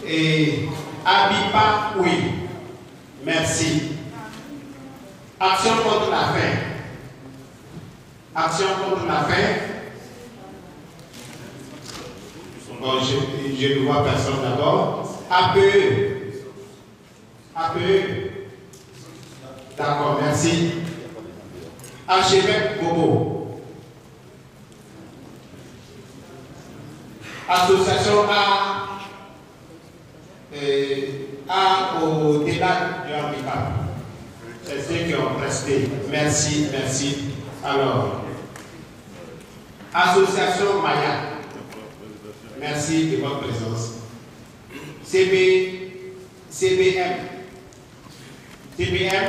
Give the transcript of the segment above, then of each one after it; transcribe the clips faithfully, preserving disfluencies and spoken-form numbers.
Et Abiba, oui. Merci. Action contre la faim. Action contre la faim. Bon, je, je ne vois personne d'abord. A P E. A P E. D'accord, merci. Archevêque Bobo. Association A. Euh, A au-delà du handicap. C'est ceux qui ont presté. Merci, merci. Alors, Association Maya. Merci de votre présence. C B, C B M. C B M.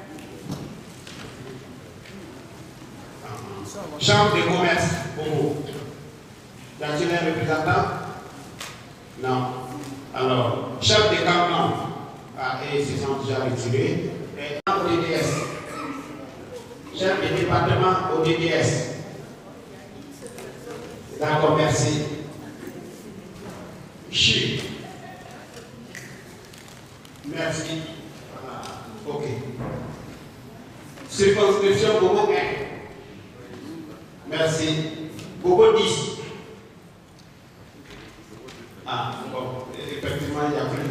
Chambre de commerce. Bobo. Y a-t-il un représentant? Non. Alors, chef de canton. Ah, et ils se sont déjà retirés. Et au D D S. Chef de département au D D S. D'accord, merci. Chi. Merci. Voilà. Ok. Circonscription Bobo un. Merci. Bobo dix. Ah, bon, effectivement, il y a plus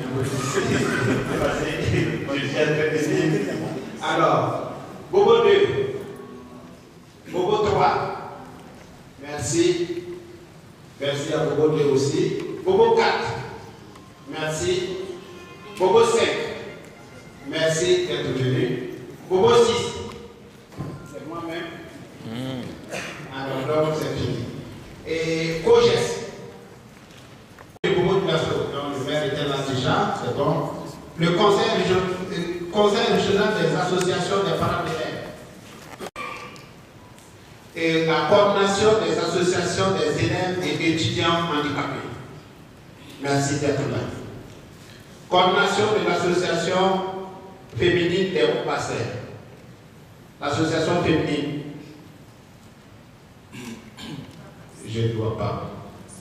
de alors, Bobo deux. Bobo trois. Merci. Merci à Bobo deux aussi. Bobo quatre. Merci. Bobo cinq. Merci d'être venu. Bobo six. C'est moi-même. Mm. Alors, donc, c'est fini. Et Coges. Bobo de la donc le maire était là déjà, c'est bon. Le conseil régional, le conseil régional des associations des parents d'élèves. Et la coordination des associations des élèves et étudiants handicapés. Merci d'être là. Coordination de l'association féminine des Hauts-Passeurs. L'association féminine. Je ne vois pas.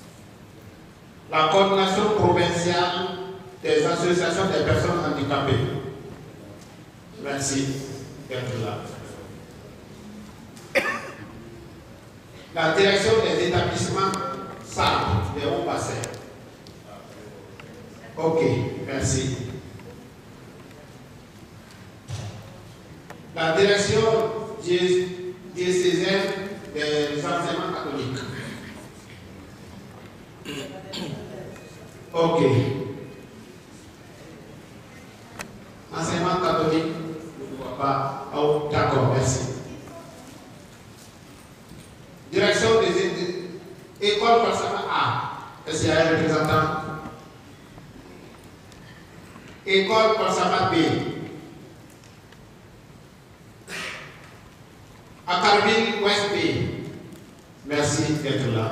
La coordination provinciale des associations des personnes handicapées. Merci d'être là. La direction des établissements S A P des Hauts-Passeurs. Ok, merci. La direction diocésaine des enseignements catholiques. Ok. Enseignement catholique, je ne vois pas. Oh, d'accord, merci. Direction des écoles Passama A. Est-ce qu'il y a un représentant? École Passama B. Académie Ouest B. Merci d'être là.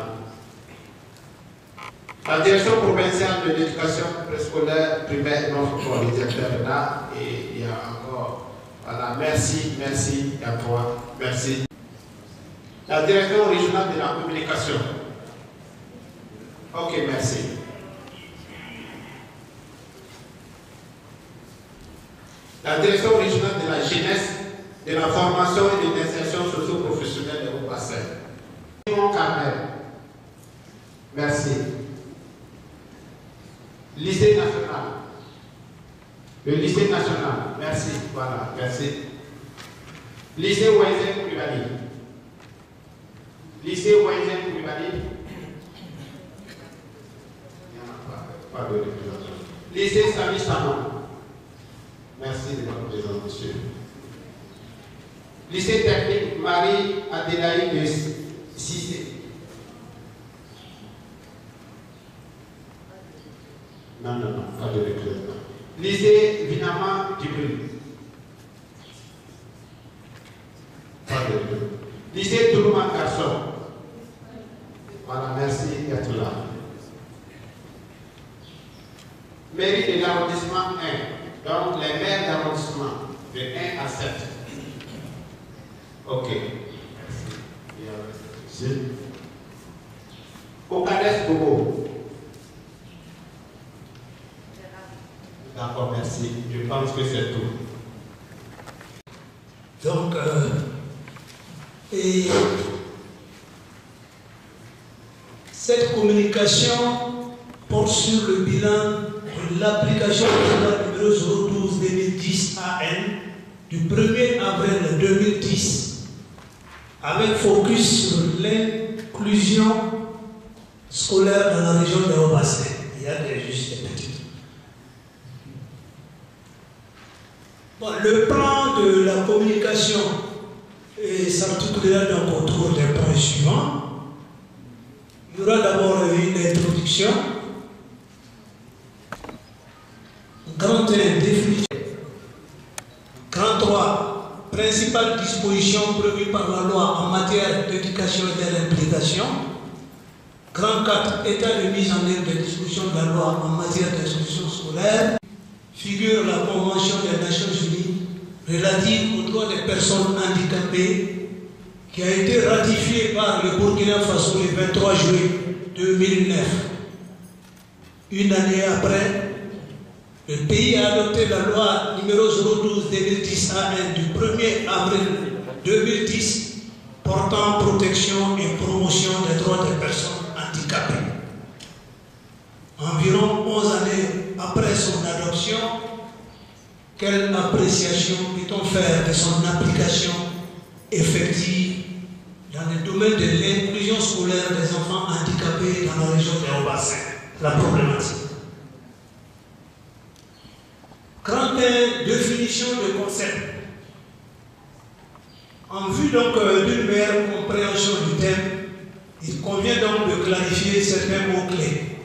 La direction provinciale de l'éducation préscolaire primaire, notre directeur est là, et il y a encore, voilà, merci, merci à toi, merci. La direction régionale de la communication. Ok, merci. La direction régionale de la jeunesse, de la formation et de l'insertion socio-professionnelle des Hauts-Passeurs. Simon Carmel. Merci. Lycée national. Le lycée national. Merci. Voilà. Merci. Lycée Ouaisen Koulibaly. Lycée Ouaisen Koulibaly. Il n'y en a pas. Pas de représentation. Lycée Sami Sanon. Merci de votre présence, monsieur. Lycée technique Marie-Adélaïde de Cissé. Non, non, non, pas de représentant. Lycée Vinama Djibril. Pas de représentant. Lycée Toulouman Garçon. Voilà, merci d'être là. Mairie de l'arrondissement un. Donc, les maires d'arrondissement de un à sept. Ok. Merci. Au Cades Bobo. D'accord, merci. Je pense que c'est tout. Donc, euh, et cette communication porte sur le bilan de l'application de la loi numéro zéro douze deux mille dix A N du premier avril deux mille dix, avec focus sur l'inclusion scolaire dans la région de Haut-Bassin. Il y a des juste des petites. Bon, le plan de la communication s'articulera donc autour des points suivants. Il y aura d'abord une introduction. Grand un, définition. Grand trois, principales dispositions prévues par la loi en matière d'éducation et de l'implication. Grand quatre, état de mise en œuvre des dispositions de la loi en matière d'instruction scolaire. Figure la Convention des Nations Unies relative aux droits des personnes handicapées qui a été ratifiée par le Burkina Faso le vingt-trois juillet deux mille neuf. Une année après, le pays a adopté la loi numéro zéro douze deux mille dix A N du premier avril deux mille dix portant protection et promotion des droits des personnes handicapées. Environ onze années après son adoption, quelle appréciation peut-on faire de son application effective dans le domaine de l'inclusion scolaire des enfants handicapés dans la région de Haut-Bassin? La problématique. Grand un, définition de concept. En vue donc d'une meilleure compréhension du thème, il convient donc de clarifier certains mots-clés.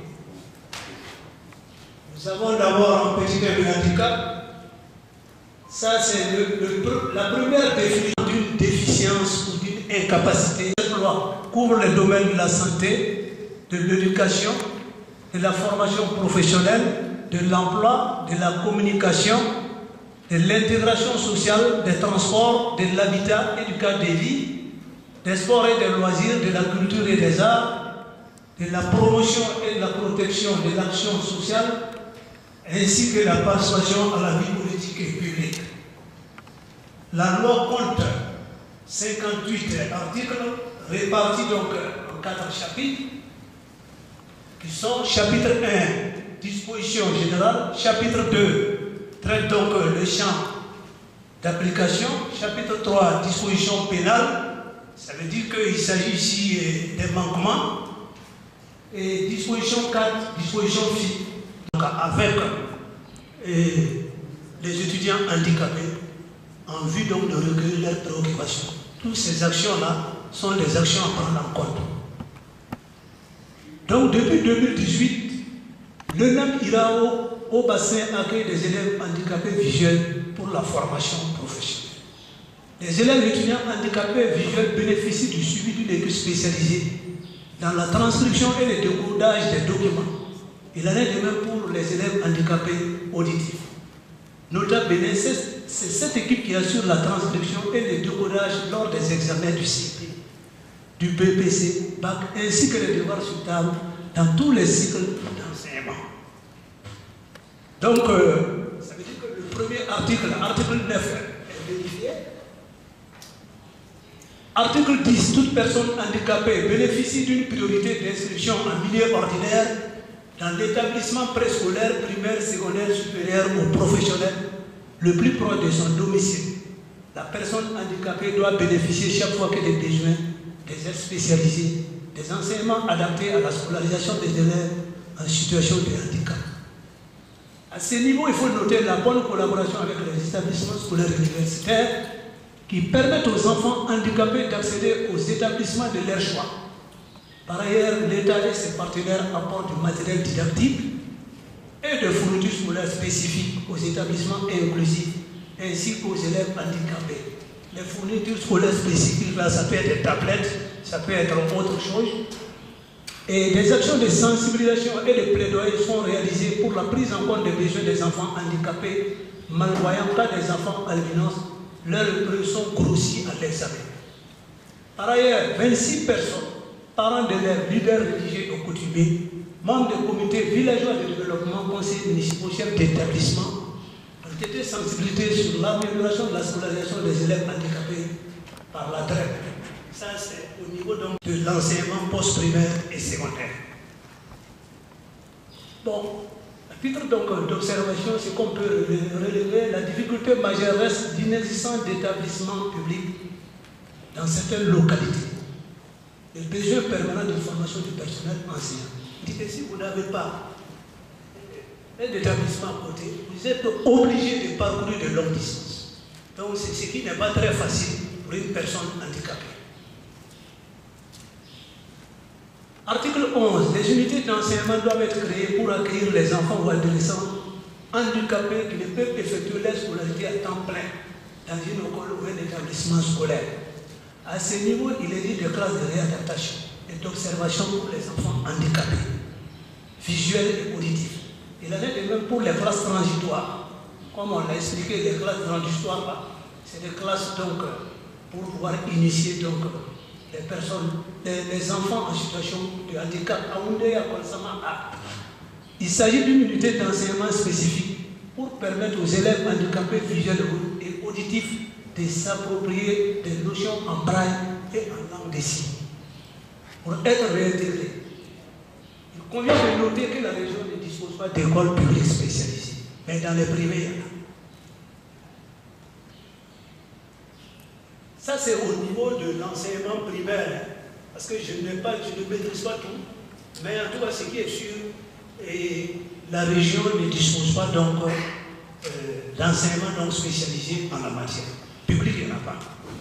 Nous avons d'abord un petit thème de handicap. Ça, c'est le, le, la première définition d'une déficience ou d'une incapacité. Cette loi couvre les domaines de la santé, de l'éducation, de la formation professionnelle, de l'emploi, de la communication, de l'intégration sociale, des transports, de l'habitat et du cadre de vie, des sports et des loisirs, de la culture et des arts, de la promotion et de la protection de l'action sociale, ainsi que la participation à la vie politique et publique. La loi compte cinquante-huit articles répartis donc en quatre chapitres, qui sont chapitre un, disposition générale, chapitre deux, traite donc le champ d'application, chapitre trois, disposition pénale, ça veut dire qu'il s'agit ici des manquements, et disposition quatre, disposition physique, donc avec et, les étudiants handicapés, en vue donc de recueillir leurs préoccupations. Toutes ces actions-là sont des actions à prendre en compte. Donc depuis deux mille dix-huit, le N A M IRAO au bassin accueille des élèves handicapés visuels pour la formation professionnelle. Les élèves étudiants handicapés visuels bénéficient du suivi d'une équipe spécialisée dans la transcription et le décodage des documents. Il en est de même pour les élèves handicapés auditifs. Nota bene, c'est cette équipe qui assure la transcription et le décodage lors des examens du C P, du B P C, B A C, ainsi que les devoirs sur table dans tous les cycles d'enseignement. Donc, euh, ça veut dire que le premier article, article neuf, est vérifié. Article dix, toute personne handicapée bénéficie d'une priorité d'inscription en milieu ordinaire dans l'établissement préscolaire, primaire, secondaire, supérieur ou professionnel le plus proche de son domicile. La personne handicapée doit bénéficier chaque fois qu'elle a besoin des aides spécialisées, des enseignements adaptés à la scolarisation des élèves en situation de handicap. À ce niveau, il faut noter la bonne collaboration avec les établissements scolaires universitaires qui permettent aux enfants handicapés d'accéder aux établissements de leur choix. Par ailleurs, l'État et ses partenaires apportent du matériel didactique et de fournitures scolaires spécifiques aux établissements inclusifs ainsi qu'aux élèves handicapés. Les fournitures scolaires spécifiques, là, ça peut être des tablettes, ça peut être autre chose. Et des actions de sensibilisation et de plaidoyer sont réalisées pour la prise en compte des besoins des enfants handicapés, malvoyants, car des enfants albinos, leurs preuves sont grossies à l'examen. Par ailleurs, vingt-six personnes, parents d'élèves, leaders religieux et coutumiers, membres des comités villageois de développement, conseillers municipaux, chefs d'établissement, ont été sensibilisés sur l'amélioration de la scolarisation des élèves handicapés par la D R E P. Ça, c'est au niveau donc, de l'enseignement post-primaire et secondaire. Bon, à titre d'observation, c'est qu'on peut relever la difficulté majeure reste d'inexistence d'établissements publics dans certaines localités. Les besoins permanents de formation du personnel enseignant. Dit que si vous n'avez pas un établissement à côté, vous êtes obligé de parcourir de longues distances. Donc, c'est ce qui n'est pas très facile pour une personne handicapée. Article onze. Les unités d'enseignement doivent être créées pour accueillir les enfants ou adolescents handicapés qui ne peuvent effectuer leur scolarité à temps plein dans une école ou un établissement scolaire. À ce niveau, il existe des classes de réadaptation et d'observation pour les enfants handicapés, visuels et auditifs. Il en est de même pour les classes transitoires. Comme on l'a expliqué, les classes transitoires, c'est des classes donc, pour pouvoir initier donc, les personnes, les, les enfants en situation de handicap. Il s'agit d'une unité d'enseignement spécifique pour permettre aux élèves handicapés visuels et auditifs de s'approprier des notions en braille et en langue des signes pour être réintégrés. Il convient de noter que la région ne dispose pas d'écoles publiques spécialisées, mais dans les privés, il y en a. Ça, c'est au niveau de l'enseignement primaire, parce que je, n'ai pas, je ne maîtrise pas tout, mais en tout cas, ce qui est sûr, et la région ne dispose pas donc euh, d'enseignement spécialisé en la matière. Public, il n'y en a pas.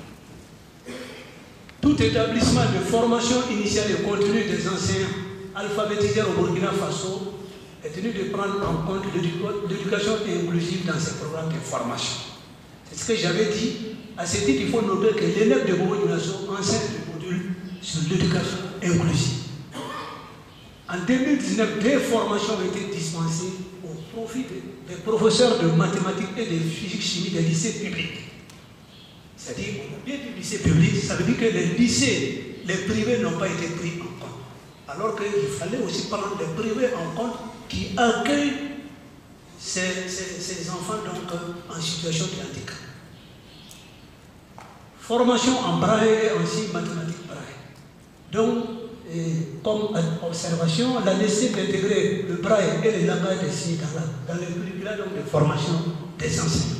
Tout établissement de formation initiale et continue des enseignants alphabétisés au Burkina Faso est tenu de prendre en compte l'éducation inclusive dans ses programmes de formation. C'est ce que j'avais dit. À ce titre, il faut noter que l'élève de Bobo Dioulasso enseigne le module sur l'éducation inclusive. En deux mille dix-neuf, des formations ont été dispensées au profit des professeurs de mathématiques et de physique-chimie des lycées publics. C'est-à-dire, on a bien dit lycée public, ça veut dire que les lycées, les privés n'ont pas été pris en compte. Alors qu'il fallait aussi prendre les privés en compte qui accueillent ces, ces, ces enfants donc, en situation de handicap. Formation en braille et aussi mathématiques braille. Donc, et comme observation, la nécessité d'intégrer le braille et les langages des signes dans, la, dans les curricula de formation des enseignants.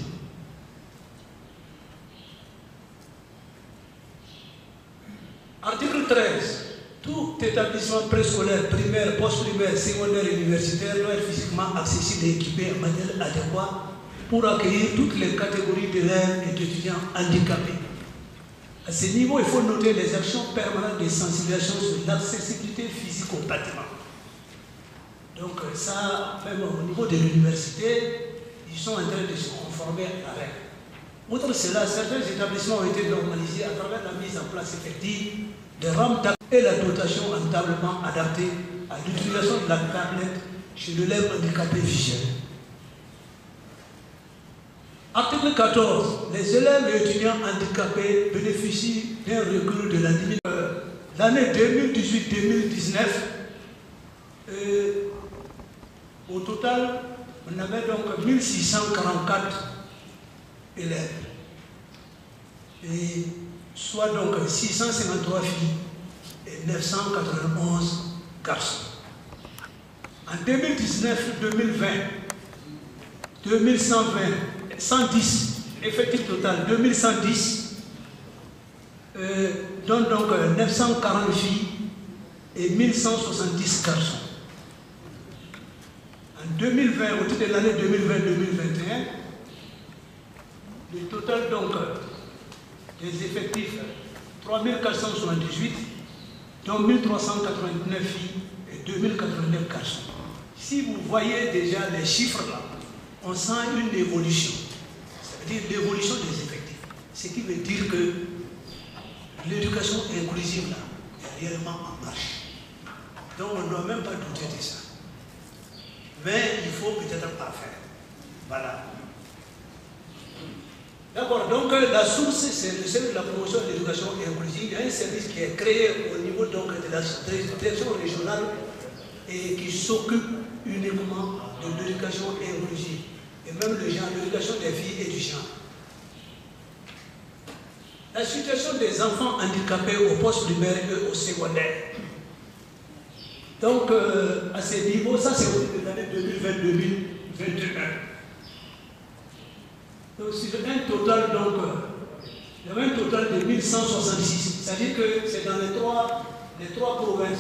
Article treize. Tout établissement préscolaire, primaire, post-primaire, secondaire et universitaire doit être physiquement accessible et équipé en matériel adéquat pour accueillir toutes les catégories d'élèves et d'étudiants handicapés. À ce niveau, il faut noter les actions permanentes de sensibilisation sur l'accessibilité physique au bâtiment. Donc ça, même au niveau de l'université, ils sont en train de se conformer à la règle. Outre cela, certains établissements ont été normalisés à travers la mise en place effective de rampes et la dotation en tablement adaptée à l'utilisation de la tablette chez l'élève handicapé visuel. Article quatorze. Les élèves et étudiants handicapés bénéficient d'un recul de la limite. Euh, L'année deux mille dix-huit deux mille dix-neuf, euh, au total, on avait donc mille six cent quarante-quatre élèves, et soit donc six cent cinquante-trois filles et neuf cent quatre-vingt-onze garçons. En deux mille dix-neuf deux mille vingt, deux mille cent vingt, cent dix, effectif total deux mille cent dix, euh, dont donc euh, neuf cent quarante filles et mille cent soixante-dix garçons. En deux mille vingt, au titre de l'année deux mille vingt deux mille vingt et un, le total donc des effectifs trois mille quatre cent soixante-dix-huit, dont mille trois cent quatre-vingt-neuf filles et deux mille quatre-vingt-neuf garçons. Si vous voyez déjà les chiffres là, on sent une évolution. Ça veut dire l'évolution des effectifs. Ce qui veut dire que l'éducation inclusive là est réellement en marche. Donc on ne doit même pas douter de ça. Mais il faut peut-être pas faire. Voilà. D'accord, donc la source, c'est le service de la promotion de l'éducation inclusive. Il y a un service qui est créé au niveau donc, de la direction régionale et qui s'occupe uniquement de l'éducation inclusive, et même le genre, l'éducation des filles et du genre. La situation des enfants handicapés au poste primaire et au secondaire. Donc, euh, à ces niveaux, ça c'est au niveau de l'année deux mille vingt deux mille vingt et un. Donc, sur un total, donc, euh, il y avait un total de mille cent soixante-six. C'est-à-dire que c'est dans les trois, les trois provinces.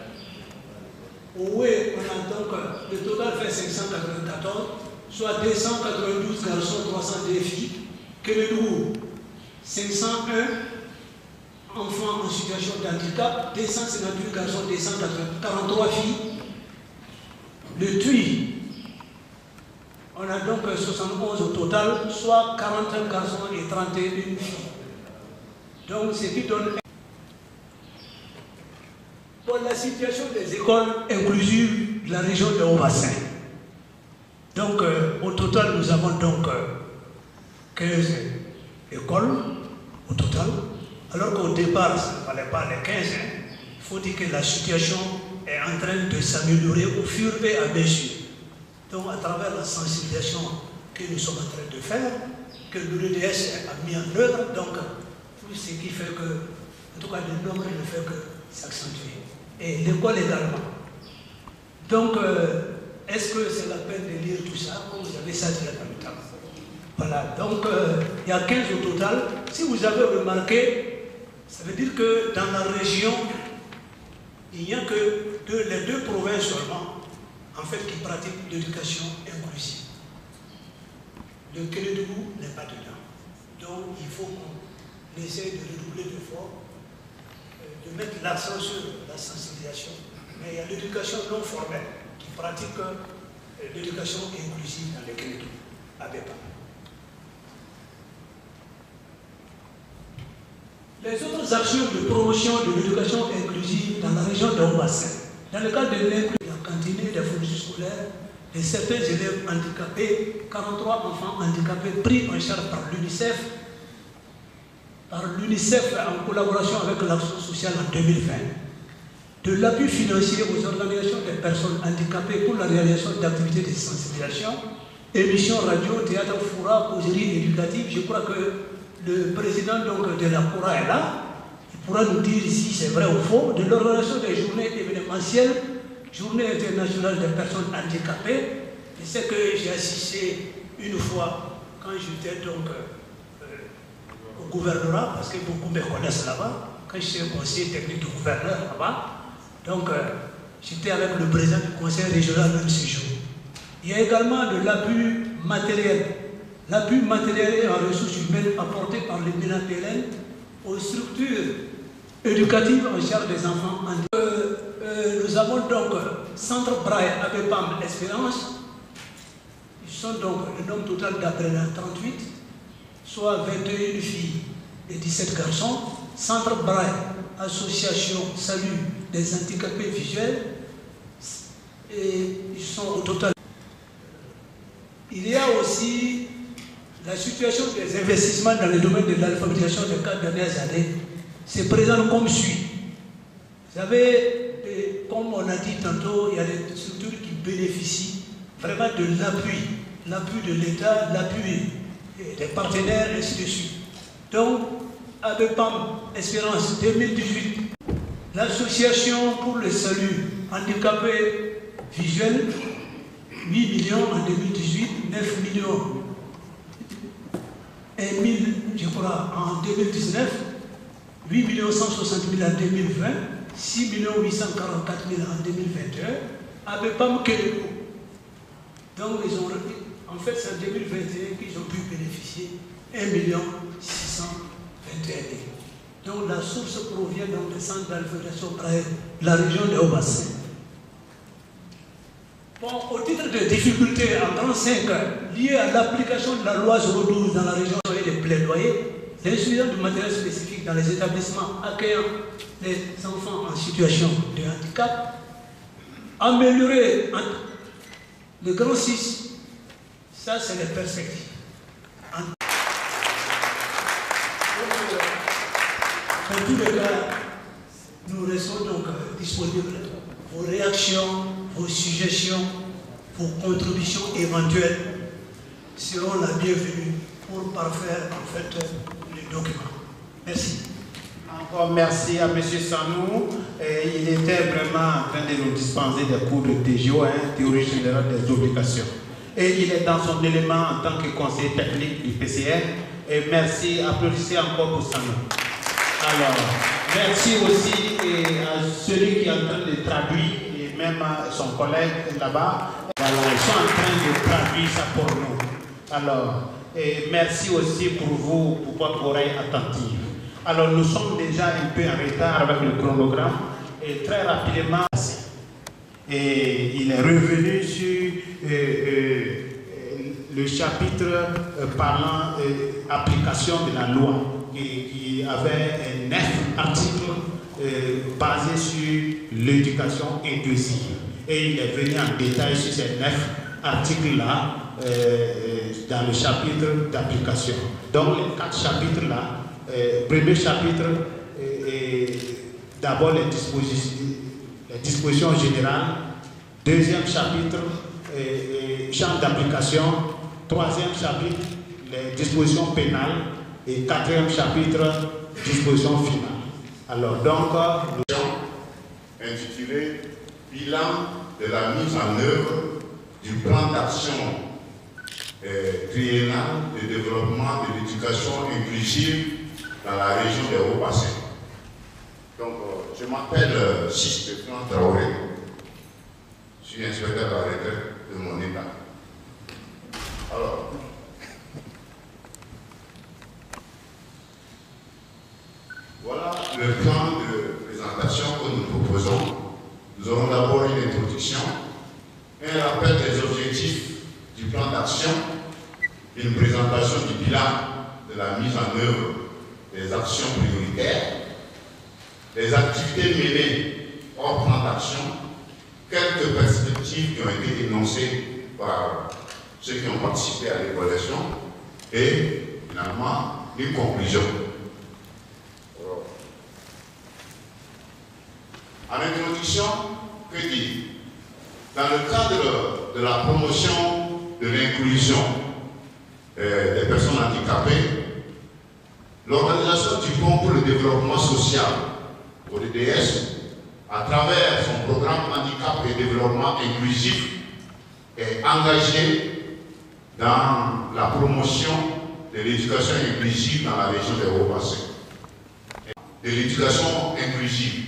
Où on a donc, le total fait cinq cent quatre-vingt-quatorze, soit deux cent quatre-vingt-douze garçons, trois cent deux filles. Kédougou, cinq cent un enfants en situation de handicap, deux cent cinquante-huit garçons, deux cent quarante-trois filles. Le Tui, on a donc soixante-onze au total, soit quarante-un garçons et trente et une filles. Donc, ce qui donne... Pour la situation des écoles inclusives de la région de Haut-Bassin. Donc, euh, au total, nous avons donc euh, quinze écoles, au total, alors qu'au départ, ça ne valait pas les quinze. Hein. Il faut dire que la situation est en train de s'améliorer au fur et à mesure. Donc, à travers la sensibilisation que nous sommes en train de faire, que l'U D S a mis en œuvre, donc, tout ce qui fait que, en tout cas, le nombre ne fait que s'accentuer. Et l'école également. Donc, euh, est-ce que c'est la peine de lire tout ça, comme vous avez ça dit à la table? Voilà, donc euh, il y a quinze au total. Si vous avez remarqué, ça veut dire que dans la région, il n'y a que deux, les deux provinces seulement, en fait, qui pratiquent l'éducation inclusive. Le Kédougou n'est pas dedans. Donc, il faut qu'on essaie de redoubler d'efforts, de mettre l'accent sur la sensibilisation. Mais il y a l'éducation non formelle qui pratique l'éducation inclusive dans les Kédougou, à Bépa. Les autres actions de promotion de l'éducation inclusive dans la région de Haut-Bassin, dans le cadre de l'inclusion, la cantine, des fournitures scolaires, de certains élèves handicapés, quarante-trois enfants handicapés pris en charge par l'UNICEF, par l'UNICEF en collaboration avec l'Action sociale en deux mille vingt, de l'appui financier aux organisations des personnes handicapées pour la réalisation d'activités de sensibilisation, émissions radio, théâtre, foura, causerie éducative. Je crois que le président donc, de la Koura est là, il pourra nous dire si c'est vrai ou faux, de l'organisation des journées événementielles, journée internationale des personnes handicapées. Je sais que j'ai assisté une fois quand j'étais donc euh, au gouvernorat, parce que beaucoup me connaissent là-bas, quand j'étais conseiller technique du gouverneur là-bas. Donc, euh, j'étais avec le président du conseil régional même ce jour. Il y a également de l'appui matériel. L'appui matériel et en ressources humaines apporté par le bilan P L N aux structures éducatives en charge des enfants handicapés. Euh, euh, nous avons donc Centre Braille Abépam Espérance. Ils sont donc le nombre total d'apprenants trente-huit, soit vingt et une filles et dix-sept garçons. Centre Braille, Association Salut des handicapés visuels. Et ils sont au total. Il y a aussi la situation des investissements dans le domaine de l'alphabétisation des quatre dernières années se présente comme suit. Vous savez, comme on a dit tantôt, il y a des structures qui bénéficient vraiment de l'appui, l'appui de l'État, l'appui des partenaires, et ainsi de suite. Donc, Abépam Espérance deux mille dix-huit, l'association pour le salut handicapés visuels, huit millions en deux mille dix-huit, neuf millions, un mille, je crois, en deux mille dix-neuf, huit millions cent soixante mille en deux mille vingt, six millions huit cent quarante-quatre mille en deux mille vingt et un, Abépam Kédougou. Donc, ils ont, en fait, c'est en deux mille vingt et un qu'ils ont pu bénéficier un million six cent vingt et un mille. Donc, la source provient donc des centres d'alphabétisation de la région de Haut-Bassin. Bon, au titre de difficultés en trente-cinq liées à l'application de la loi zéro douze dans la région des plaidoyers, l'insuffisance de matériel spécifique dans les établissements accueillant les enfants en situation de handicap, améliorer le grand six, ça c'est les perspectives. Dans tous les cas, nous restons donc disponibles. Vos réactions, vos suggestions, vos contributions éventuelles seront la bienvenue pour parfaire en fait les documents. Merci. Encore merci à M. Sanou. Et il était vraiment en train de nous dispenser des cours de T G O, hein, théorie générale des obligations. Et il est dans son élément en tant que conseiller technique du P C N. Et merci, applaudissez encore pour Sanou. Alors, merci aussi à celui qui est en train de traduire, et même à son collègue là-bas. Voilà, ils sont en train de traduire ça pour nous. Alors, et merci aussi pour vous, pour votre oreille attentive. Alors, nous sommes déjà un peu en retard avec le chronogramme et très rapidement, et il est revenu sur euh, euh, le chapitre euh, parlant euh, application de la loi qui, qui avait un neuf articles euh, basés sur l'éducation inclusive. Et il est venu en détail sur ces neuf articles-là euh, dans le chapitre d'application. Donc, les quatre chapitres-là, Euh, premier chapitre, euh, d'abord les dispositions, les dispositions générales. Deuxième chapitre, euh, euh, champ d'application. Troisième chapitre, les dispositions pénales. Et quatrième chapitre, dispositions finales. Alors, donc, nous... intitulé Bilan de la mise en œuvre du plan d'action euh, triennal de développement de l'éducation inclusive dans la région des Hauts-Bassins. Donc, euh, je m'appelle euh, Sis Bertrand Traoré. Je suis inspecteur de la retraite de mon État. Alors, voilà le plan de présentation que nous proposons. Nous aurons d'abord une introduction, un rappel des objectifs du plan d'action, une présentation du bilan de la mise en œuvre des actions prioritaires, les activités menées hors plan d'action, quelques perspectives qui ont été énoncées par ceux qui ont participé à l'évaluation et finalement une conclusion. En introduction, que dire? Dans le cadre de la promotion de l'inclusion euh, des personnes handicapées, l'Organisation du Fonds pour le développement social, O D D S, à travers son programme Handicap et développement inclusif, est engagée dans la promotion de l'éducation inclusive dans la région des Hauts-Bassins. De l'éducation inclusive.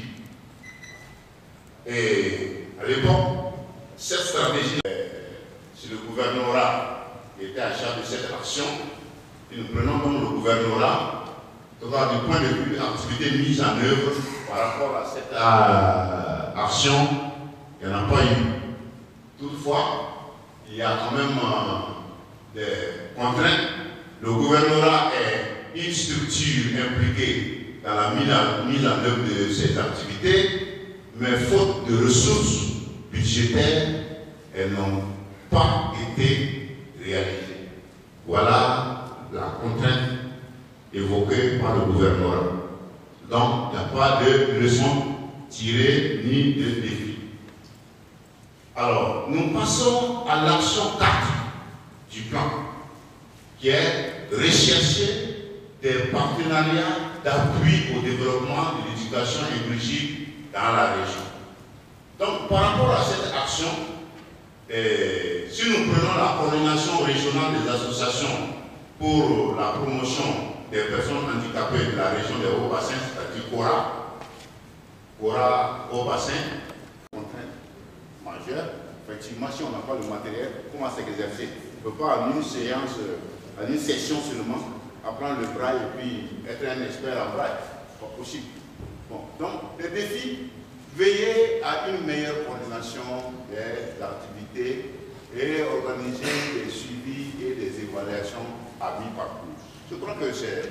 Et à l'époque, cette stratégie, c'est le gouvernorat qui était à charge de cette action. Et nous prenons donc le gouvernorat. Donc, du point de vue de l'activité mise en œuvre par rapport à cette euh, action, il n'y en a pas eu. Toutefois, il y a quand même euh, des contraintes. Le gouvernorat est une structure impliquée dans la mise en œuvre de ces activités, mais faute de ressources budgétaires, elles n'ont pas été réalisées. Voilà la contrainte évoquée par le gouvernement. Donc, il n'y a pas de leçon tirée ni de défi. Alors, nous passons à l'action quatre du plan, qui est rechercher des partenariats d'appui au développement de l'éducation inclusive dans la région. Donc, par rapport à cette action, eh, si nous prenons la coordination régionale des associations pour la promotion des personnes handicapées de la région des Hauts-Bassins, c'est-à-dire CORA, CORA Hauts-Bassins, contrainte majeure, effectivement, si on n'a pas le matériel, comment s'exercer? On ne peut pas en une séance, en une session seulement, apprendre le braille et puis être un expert en braille. Pas possible. Bon, donc, le défi, veiller à une meilleure coordination des activités et organiser des suivis et des évaluations à mi-parcours. Je crois que c'est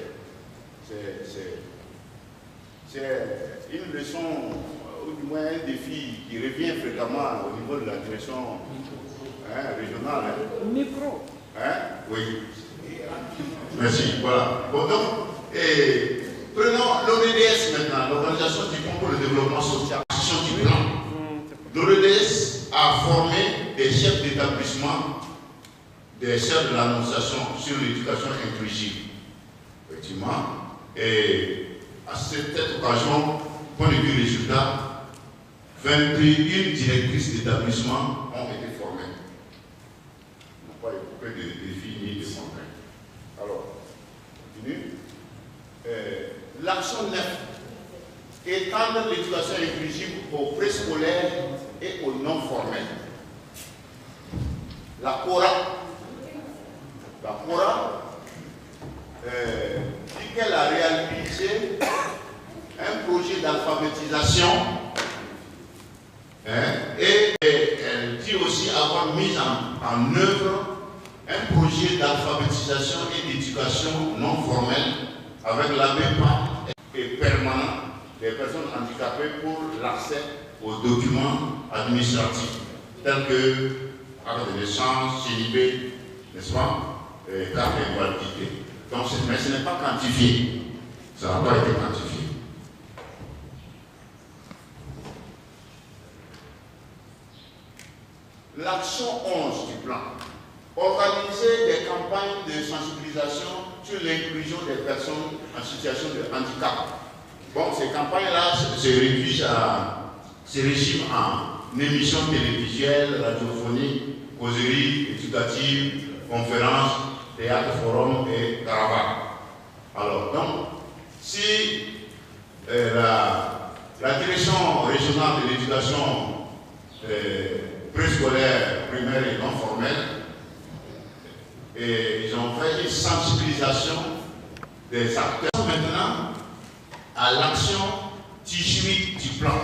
une leçon, ou du moins un défi qui revient fréquemment au niveau de la direction hein, régionale. Hein. Micro. Hein? Oui. Merci. Voilà. Bon, donc, et, prenons l'O D D S maintenant, l'Organisation du Fonds pour le développement social, action du plan. L'O D D S à former des chefs d'établissement, des chefs de l'annonciation sur l'éducation inclusive. Effectivement. Et à cette occasion, point de vue résultat, vingt et une directrices d'établissement ont été formées. On n'a pas évoqué de défis ni de contraintes. Alors, on continue. Euh, L'action neuf, étendre l'éducation inclusive aux préscolaires et aux non formels. La CORA, la CORA euh, dit qu'elle a réalisé un projet d'alphabétisation hein, et, et elle dit aussi avoir mis en, en œuvre un projet d'alphabétisation et d'éducation non formelle avec l'A B P A et permanent des personnes handicapées pour l'accès aux documents administratifs tels que carte de naissance, C I B, n'est-ce pas, et carte d'invalidité. Donc, mais ce n'est pas quantifié. Ça n'a pas été quantifié. L'action onze du plan. Organiser des campagnes de sensibilisation sur l'inclusion des personnes en situation de handicap. Bon, ces campagnes-là se rédigent à, se régiment en émissions télévisuelles, radiophoniques, causeries éducatives, conférences, théâtre, forum et caravanes. Alors, donc, si euh, la, la direction régionale de l'éducation euh, préscolaire, primaire et non formelle, et ils ont fait une sensibilisation des acteurs maintenant à l'action dix-huit du plan.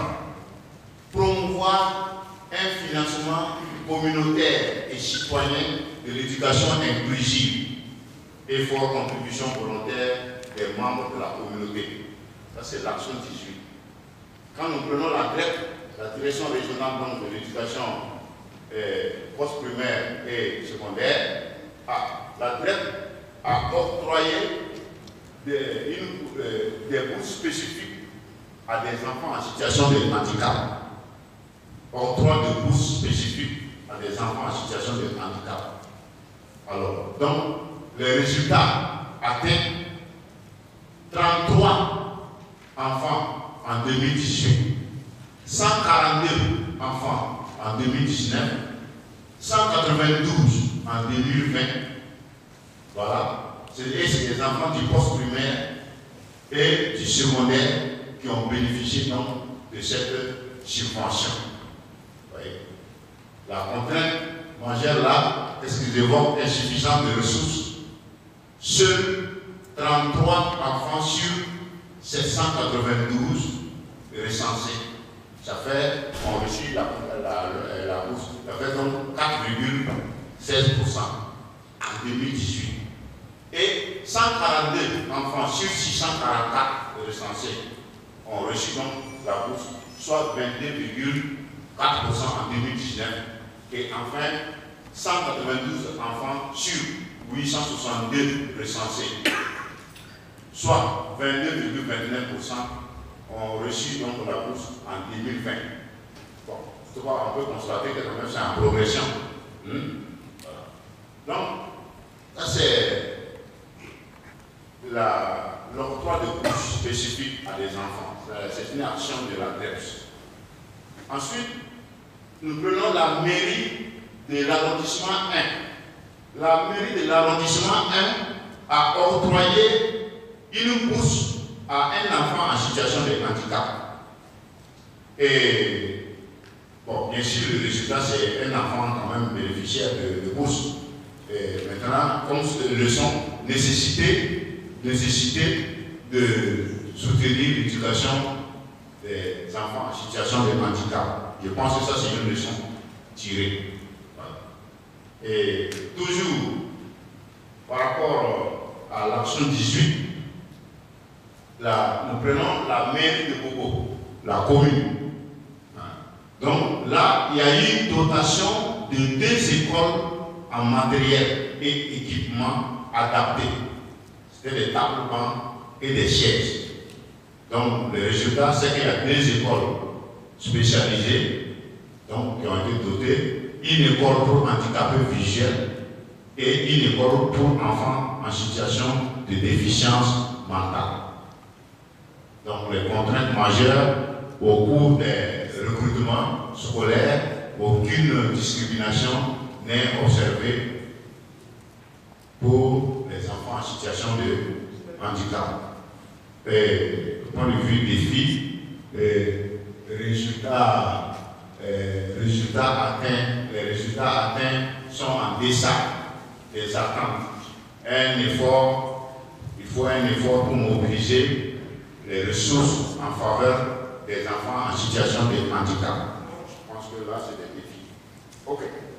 Promouvoir un financement communautaire et citoyen de l'éducation inclusive et fort contribution volontaire des membres de la communauté. Ça, c'est l'action dix-huit. Quand nous prenons la D R E P, la direction régionale donc, de l'éducation euh, post-primaire et secondaire, ah, la D R E P a octroyé des, une, euh, des bourses spécifiques à des enfants en situation de handicap. Octroi de bourses spécifiques à des enfants en situation de handicap. Alors, donc, les résultats atteignent trente-trois enfants en deux mille dix-huit, cent quarante-deux enfants en deux mille dix-neuf, cent quatre-vingt-douze en deux mille vingt. Voilà. C'est des enfants du post-primaire et du secondaire qui ont bénéficié donc de cette subvention. Vous voyez. La contrainte majeure là, qu'est-ce qu'ils évoquent? Insuffisance de ressources. Seuls trente-trois enfants sur sept cent quatre-vingt-douze recensés. Ça fait, on reçu la, la, la, la bourse, ça fait donc quatre virgule seize pour cent en deux mille dix-huit. Et cent quarante-deux enfants sur six cent quarante-quatre recensés ont reçu donc la bourse, soit vingt-deux virgule quatre pour cent en deux mille dix-neuf. Et enfin, cent quatre-vingt-douze enfants sur huit cent soixante-deux recensés, soit vingt-deux virgule vingt-neuf pour cent ont reçu donc la bourse en deux mille vingt. Bon, on peut constater que quand même c'est en progression. Hmm? Voilà. Donc, ça c'est l'octroi de bourses spécifiques à des enfants. C'est une action de la D R E P. Ensuite, nous prenons la mairie de l'arrondissement un. La mairie de l'arrondissement un a octroyé une bourse à un enfant en situation de handicap. Et, bon, bien sûr, le résultat, c'est un enfant quand même bénéficiaire de, de bourse. Et maintenant, comme leçon, nécessité, nécessité de soutenir l'éducation des enfants en situation de handicap. Je pense que ça, c'est une leçon tirée. Voilà. Et toujours, par rapport à l'action dix-huit, la, nous prenons la mairie de Bobo, la commune. Donc là, il y a eu une dotation de deux écoles en matériel et équipement adaptés. C'était des tables bancs et des chaises. Donc le résultat, c'est qu'il y a deux écoles spécialisées donc qui ont été dotés, une école pour handicapés visuels et une école pour enfants en situation de déficience mentale. Donc les contraintes majeures au cours des recrutements scolaires, aucune discrimination n'est observée pour les enfants en situation de handicap. Et du point de vue des filles, les résultats, les résultats atteints, les résultats atteints sont en deçà des attentes. Un effort, il faut un effort pour mobiliser les ressources en faveur des enfants en situation de handicap. Je pense que là, c'est des défis. Ok.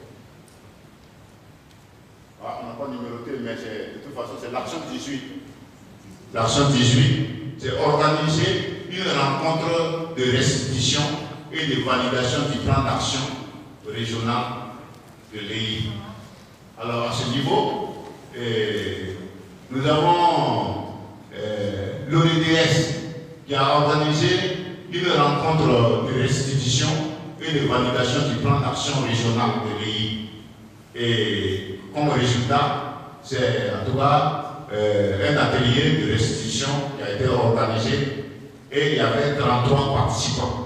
Ah, on n'a pas numéroté, mais de toute façon, c'est l'action dix-huit. L'action dix-huit, c'est organiser une rencontre de restitution et de validation du plan d'action régional de l'E I. Alors, à ce niveau, eh, nous avons eh, l'O E D S qui a organisé une rencontre de restitution et de validation du plan d'action régional de l'E I. Et comme résultat, c'est en tout cas euh, un atelier de restitution qui a été organisé et il y avait trente-trois participants.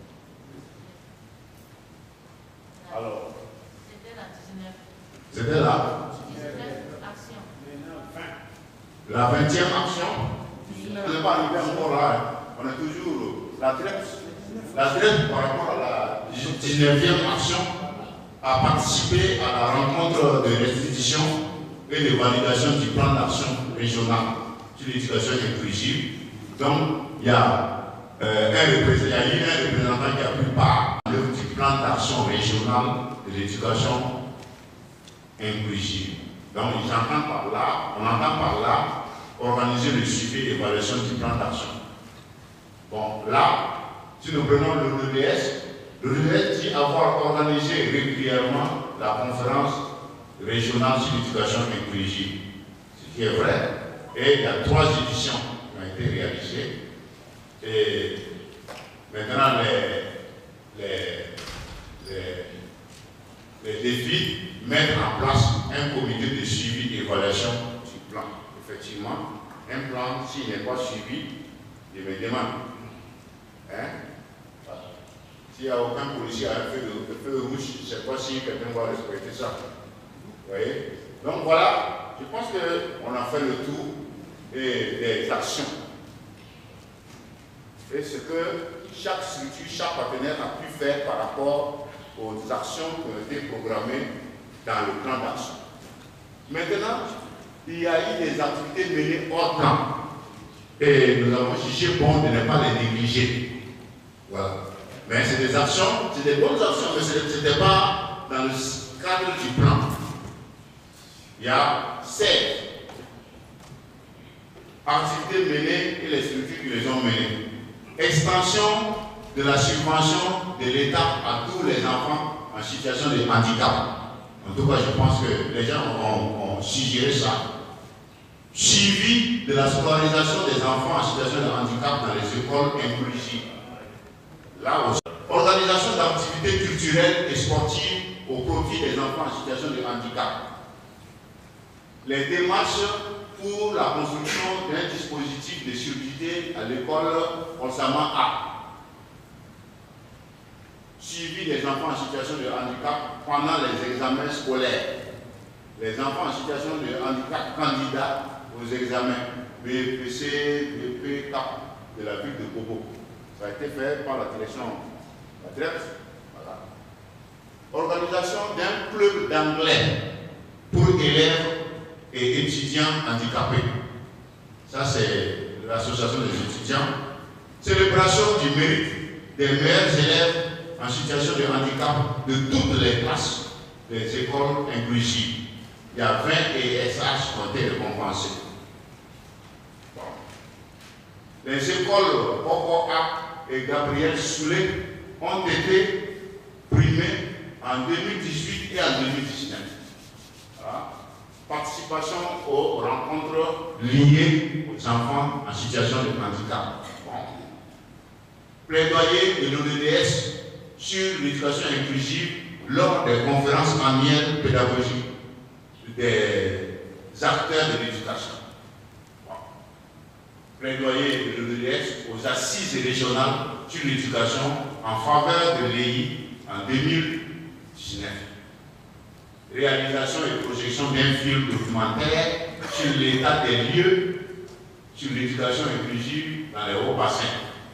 Alors, c'était la dix-neuvième. C'était la action. La vingtième action. On n'est pas arrivé encore là. On est toujours la traite. La traite par rapport à la dix-neuvième action a participé à la rencontre de restitution et de validation du plan d'action régional sur l'éducation inclusive. Donc, il y a, euh, un représentant, il y a eu un représentant qui a pris part à l'œuvre du plan d'action régional de l'éducation inclusive. Donc, ils entendent par là, on entend par là organiser le suivi et l'évaluation du plan d'action. Bon, là, si nous prenons le R E D S, le R E D S dit avoir organisé régulièrement la conférence régionale sur l'éducation inclusive, ce qui est vrai. Et il y a trois éditions qui ont été réalisées. Et maintenant, les, les, les, les défis, mettre en place un comité de suivi et d'évaluation du plan. Effectivement, un plan, s'il n'est pas suivi, il me demande. Hein? S'il n'y a aucun policier à un feu, de, feu rouge, je ne sais pas si quelqu'un va respecter ça. Vous voyez? Donc voilà, je pense qu'on a fait le tour et des actions. Et ce que chaque structure, chaque partenaire a pu faire par rapport aux actions qui ont été programmées dans le plan d'action. Maintenant, il y a eu des activités menées hors plan. Et nous avons jugé bon de ne pas les négliger. Voilà. Mais c'est des actions, c'est des bonnes actions, mais ce n'était pas dans le cadre du plan. Il y a seize activités menées et les structures qui les ont menées. Extension de la subvention de l'État à tous les enfants en situation de handicap. En tout cas, je pense que les gens ont, ont suggéré ça. Suivi de la scolarisation des enfants en situation de handicap dans les écoles inclusives. Là aussi. Organisation d'activités culturelles et sportives au profit des enfants en situation de handicap. Les démarches pour la construction d'un dispositif de surdité à l'école Osama A. Suivi des enfants en situation de handicap pendant les examens scolaires. Les enfants en situation de handicap candidats aux examens B P C, B P, C A P de la ville de Bobo. Ça a été fait par la direction la direction. Voilà. Organisation d'un club d'anglais pour élèves et étudiants handicapés. Ça, c'est l'association des étudiants. Célébration du mérite des meilleurs élèves en situation de handicap de toutes les classes des écoles inclusives. Il y a vingt et S H qui ont été récompensés. Bon. Les écoles Bobo A et Gabriel Soulet ont été primées en deux mille dix-huit et en deux mille dix-neuf. Voilà. Participation aux rencontres liées aux enfants en situation de handicap. Bon. Plaidoyer de l'O D S sur l'éducation inclusive lors des conférences annuelles pédagogiques des acteurs de l'éducation. Plaidoyer de l'O D D S aux assises régionales sur l'éducation en faveur de l'E I en deux mille dix-neuf. Réalisation et projection d'un film documentaire sur l'état des lieux sur l'éducation inclusive dans les hauts bassins.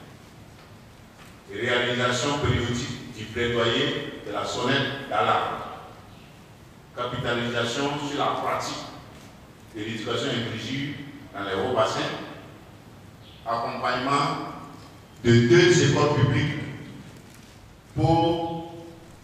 Réalisation périodique du plaidoyer de la sonnette d'alarme. Capitalisation sur la pratique de l'éducation inclusive dans les hauts bassins. Accompagnement de deux écoles publiques pour,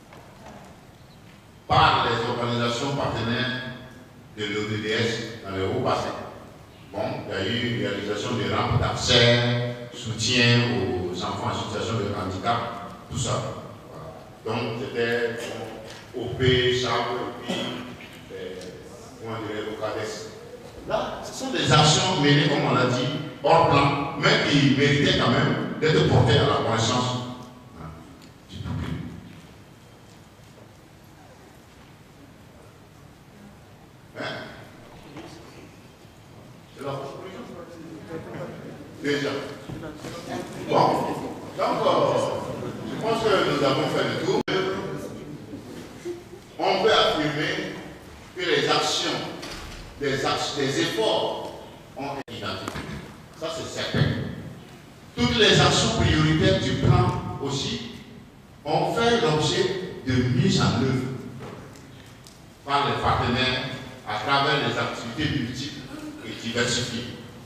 par les organisations partenaires de l'O D D S dans les hauts bassins. Bon, il y a eu une réalisation de rampes d'accès, soutien aux enfants en situation de handicap, tout ça. Voilà. Donc c'était O P, C A B, et puis, euh, comment dirais-je, au CADES. Là, ce sont des actions menées, comme on l'a dit, hors plan, mais qui méritaient quand même d'être portées à la connaissance hein, du public. Hein? C'est la conclusion. Déjà. Bon, donc, euh, je pense que nous avons fait le tour. On peut affirmer que les actions, des, actions, des efforts ont été identifiés. Ça, c'est certain. Toutes les actions prioritaires du plan aussi ont fait l'objet de mise en œuvre par les partenaires à travers les activités multiples et diversifiées.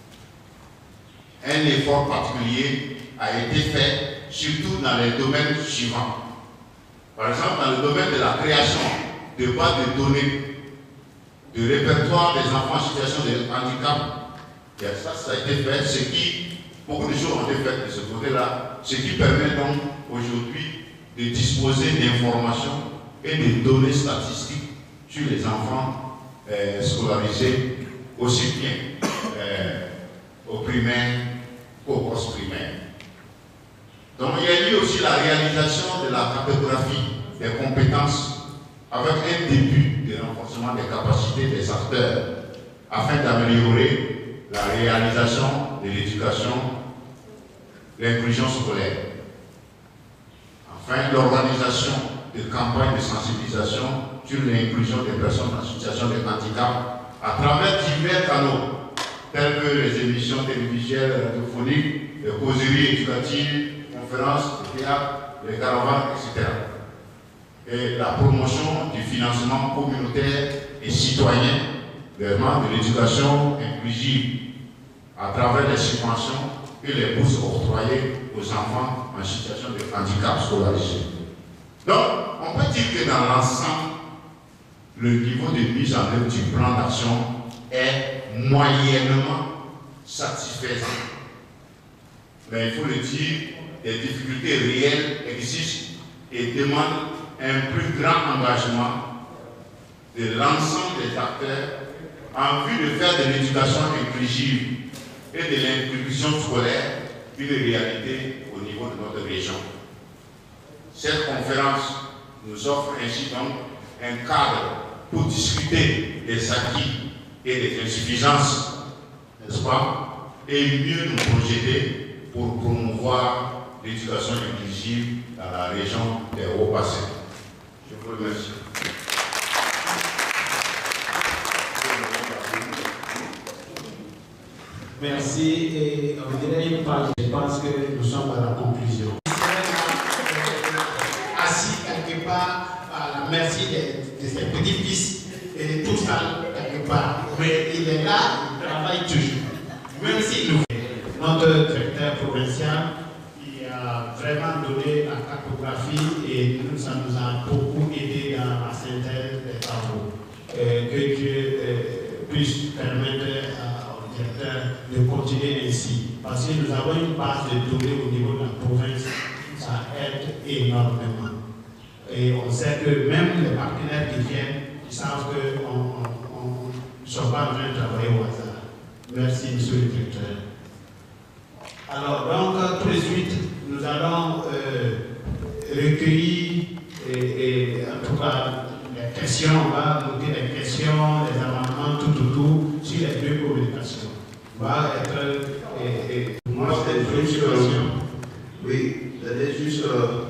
Un effort particulier a été fait surtout dans les domaines suivants. Par exemple, dans le domaine de la création de bases de données, de répertoire des enfants en situation de handicap. Et ça, ça a été fait, ce qui, beaucoup de choses ont été faites de ce côté-là, ce qui permet donc aujourd'hui de disposer d'informations et de données statistiques sur les enfants euh, scolarisés, aussi bien euh, au primaire qu'au post-primaire. Donc il y a eu aussi la réalisation de la cartographie des compétences avec un début de renforcement des capacités des acteurs afin d'améliorer la réalisation de l'éducation, l'inclusion scolaire. Enfin, l'organisation de campagnes de sensibilisation sur l'inclusion des personnes en situation de handicap à travers divers canaux, tels que les émissions télévisuelles, radiophoniques, les causeries éducatives, conférences, les théâtres, les caravanes, et cetera. Et la promotion du financement communautaire et citoyen, vraiment de l'éducation inclusive à travers les subventions et les bourses octroyées aux enfants en situation de handicap scolarisé. Donc, on peut dire que dans l'ensemble, le niveau de mise en œuvre du plan d'action est moyennement satisfaisant. Mais il faut le dire, des difficultés réelles existent et demandent un plus grand engagement de l'ensemble des acteurs en vue de faire de l'éducation inclusive et de l'inclusion scolaire une réalité au niveau de notre région. Cette conférence nous offre ainsi donc un cadre pour discuter des acquis et des insuffisances, n'est-ce pas, et mieux nous projeter pour promouvoir l'éducation inclusive dans la région des Hauts-Bassins. Je vous remercie. Merci. Et on dirait une page, je pense que nous sommes à la conclusion. Assis quelque part à la merci de, de ses petits-fils et tout ça quelque part. Mais il est là, il travaille toujours. Même si nous, notre directeur provincial, il a vraiment donné la cartographie et nous, ça nous a beaucoup aidé dans la synthèse des travaux. Euh, que Dieu euh, puisse permettre à de continuer ainsi. Parce que nous avons une base de données au niveau de la province, ça aide énormément. Et on sait que même les partenaires qui viennent, ils savent qu'on ne sont pas en train de travailler au hasard. Merci, monsieur le directeur. Alors, donc, tout de suite, nous allons euh, recueilli et, et en tout cas les questions, on va noter les questions, les amendements, tout, tout, tout, sur les deux communications. On va être. Et, et, moi, c'est juste. Euh, oui, c'est juste.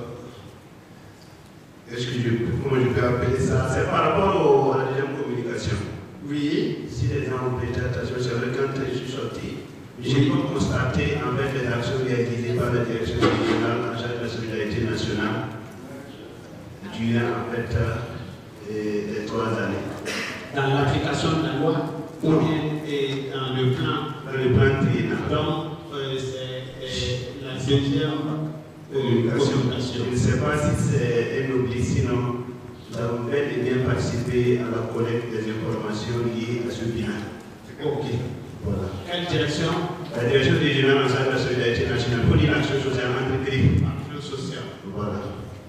Euh, Est-ce que je, comment je peux appeler ça? C'est par rapport au, à la deuxième communication. Oui, si les gens ont prêté attention, c'est vrai quand je suis sorti, j'ai oui. constaté en fait les actions réalisées par la direction régionale en charge de la solidarité nationale durant en fait euh, les trois années. Dans l'application de la loi ou bien et dans le plan? Dans le plan triennal. Donc, euh, c'est la deuxième communication. communication. Je ne sais pas si c'est un oubli, sinon nous avons bel et bien participé à la collecte des informations liées à ce bilan. Ok. Voilà. Quelle direction? La direction régionale en charge de la solidarité nationale pour une action sociale entre griffes. Action sociale. Voilà.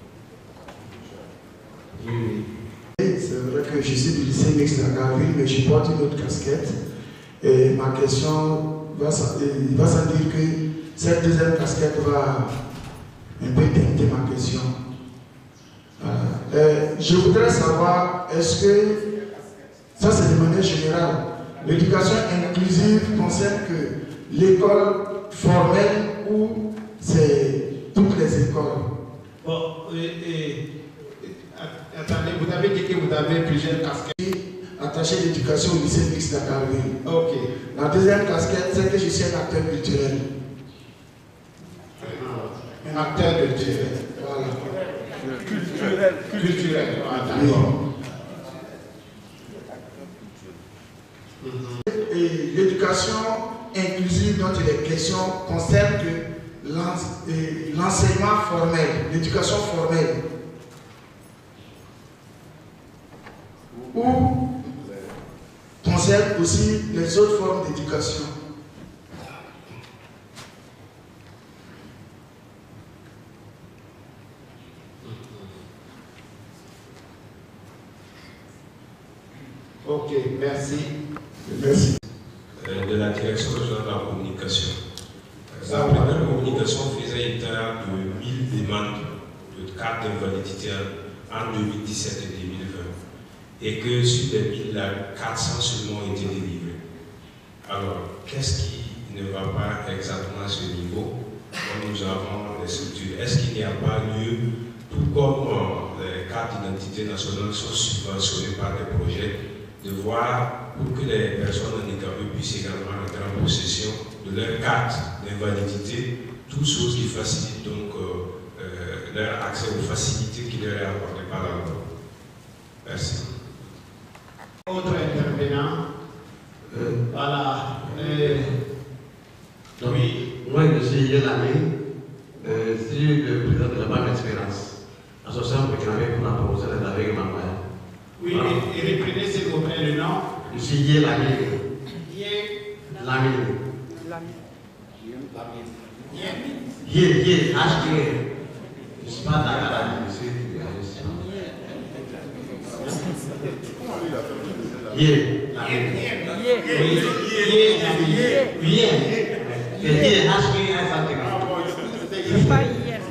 Oui, oui. C'est vrai que je suis du lycée mixte à Garville, mais je porte une autre casquette. Et ma question va s'en dire que cette deuxième casquette va un peu teinter ma question. Voilà. Euh, je voudrais savoir, est-ce que, ça c'est de manière générale, l'éducation inclusive concerne que l'école formelle ou c'est toutes les écoles? Bon, et, et, attendez, vous avez dit que vous avez plusieurs casquettes. Attaché d'éducation au lycée mixte d'Akarville. Ok. La deuxième casquette, c'est que je suis un acteur culturel. Un acteur culturel. Voilà. Culturel. Culturel. Ah, d'accord. Oui. Et l'éducation inclusive dont il est question concerne que l'enseignement formel, l'éducation formelle. Ou concerne aussi les autres formes d'éducation. Ok, merci. Merci. De la direction régionale de la communication. La première communication faisait état de mille demandes de cartes d'invalidité en deux mille dix-sept et deux mille vingt. Et que sur les mille, quatre cents seulement ont été délivrés. Alors, qu'est-ce qui ne va pas exactement à ce niveau? Comme nous avons les structures, est-ce qu'il n'y a pas lieu, tout comme euh, les cartes d'identité nationale sont subventionnées par des projets, de voir pour que les personnes handicapées puissent également entrer en possession de leur carte d'invalidité, toutes choses qui facilitent donc euh, euh, leur accès aux facilités qui leur est apportées par la loi. Merci. Autre intervenant. Euh, voilà. Euh, donc, oui. Moi, je suis Yélamine, euh, je suis le président de la Banque Espérance, association proclamée pour la promotion des aveugles malvoyants. Oui, voilà. Et, et reprenez s'il vous plaît le nom. Je suis Yélamine. Yélamine. Yé, Yé, H T. Je ne suis pas d'accord, je suis. Yé. Yé. Yé. Yé. H T. Je ne suis pas Yé.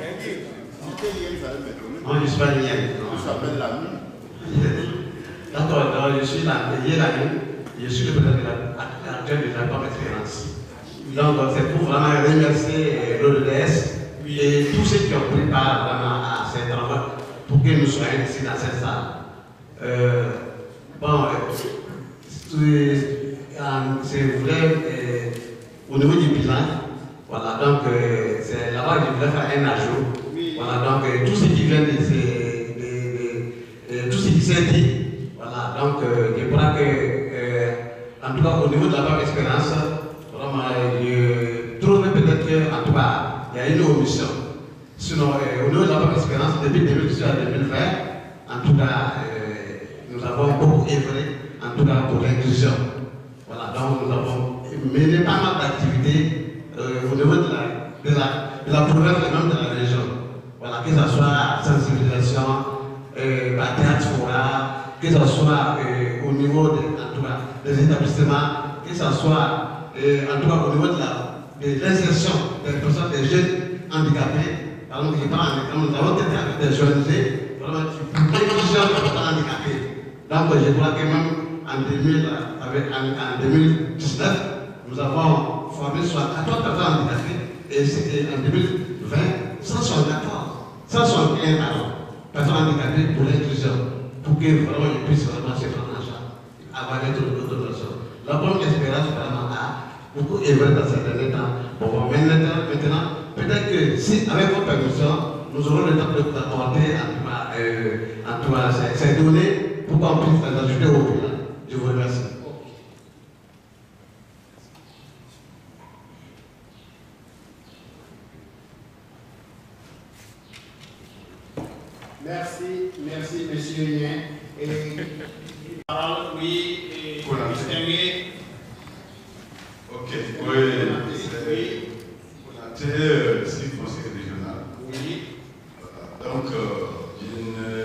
Non, je ne suis pas Yé. Je s'appelle Lamine. D'accord, je suis Yé Lamine. Je suis le président actuel de la Banque Espérance. Donc, c'est pour vraiment remercier l'O D S et tous ceux qui ont pris part vraiment à cet travail pour que nous soyons ici dans cette salle. Euh, bon, euh, c'est vrai, euh, au niveau du bilan, voilà, donc euh, c'est là-bas que je voulais faire un ajout. Voilà, donc euh, tout ce qui vient de, de, de, de tout ce qui s'est dit, voilà, donc euh, je crois que, euh, en tout cas, au niveau de la Banque Espérance, vraiment, je trouve peut-être qu'en tout cas, il y a une omission. Sinon, euh, au niveau de la Banque Espérance, depuis deux mille dix-huit à deux mille vingt, en tout cas, euh, nous avons beaucoup œuvré, en tout cas, pour l'inclusion. Voilà, donc nous avons mené pas mal d'activités euh, au niveau de la, de la, de la province et même de la région. Voilà, que ce soit sensibilisation, euh, théâtre fora, que ce soit euh, au niveau de, en tout cas, des établissements, que ce soit euh, en tout cas au niveau de l'insertion des personnes, des jeunes handicapés, Par exemple, je prends un exemple, nous avons été avec des O N G, vraiment, qui inclusion des personnes handicapées. Donc, je crois que même en, deux mille, avec, en, en deux mille dix-neuf, nous avons formé soit quatorze personnes handicapées, et c'était en deux mille vingt, cent soixante-quatorze, cent soixante-quinze personnes handicapées pour l'inclusion, pour que vraiment ils puissent vraiment se prendre en charge, avoir des autres personnes. La bonne espérance vraiment a beaucoup évolué dans ces derniers temps. Bon, maintenant, maintenant peut-être que si, avec votre permission, nous aurons le temps de vous apporter en, euh, en tout cas ces, ces données pour qu'on puisse les ajouter au bilan. Je vous remercie. Merci, merci, monsieur Yen. Et parole, oui, et distingué. Ok, oui, c'est Konaté, c'est conseil régional. Oui. Voilà. Donc, euh, je ne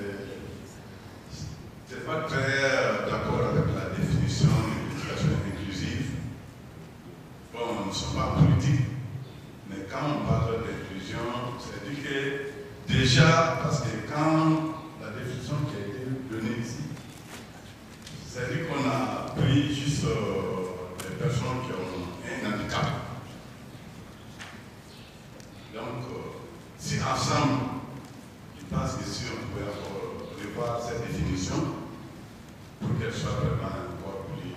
suis pas très d'accord avec la définition de l'éducation inclusive. Bon, nous ne sommes pas politiques, mais quand on parle d'inclusion, c'est dit que déjà, parce que quand la définition qui a été donnée ici, c'est dit qu'on a pris juste euh, les personnes qui ont un handicap. Donc, euh, si ensemble, je pense que si on pouvait revoir cette définition pour qu'elle soit vraiment encore plus,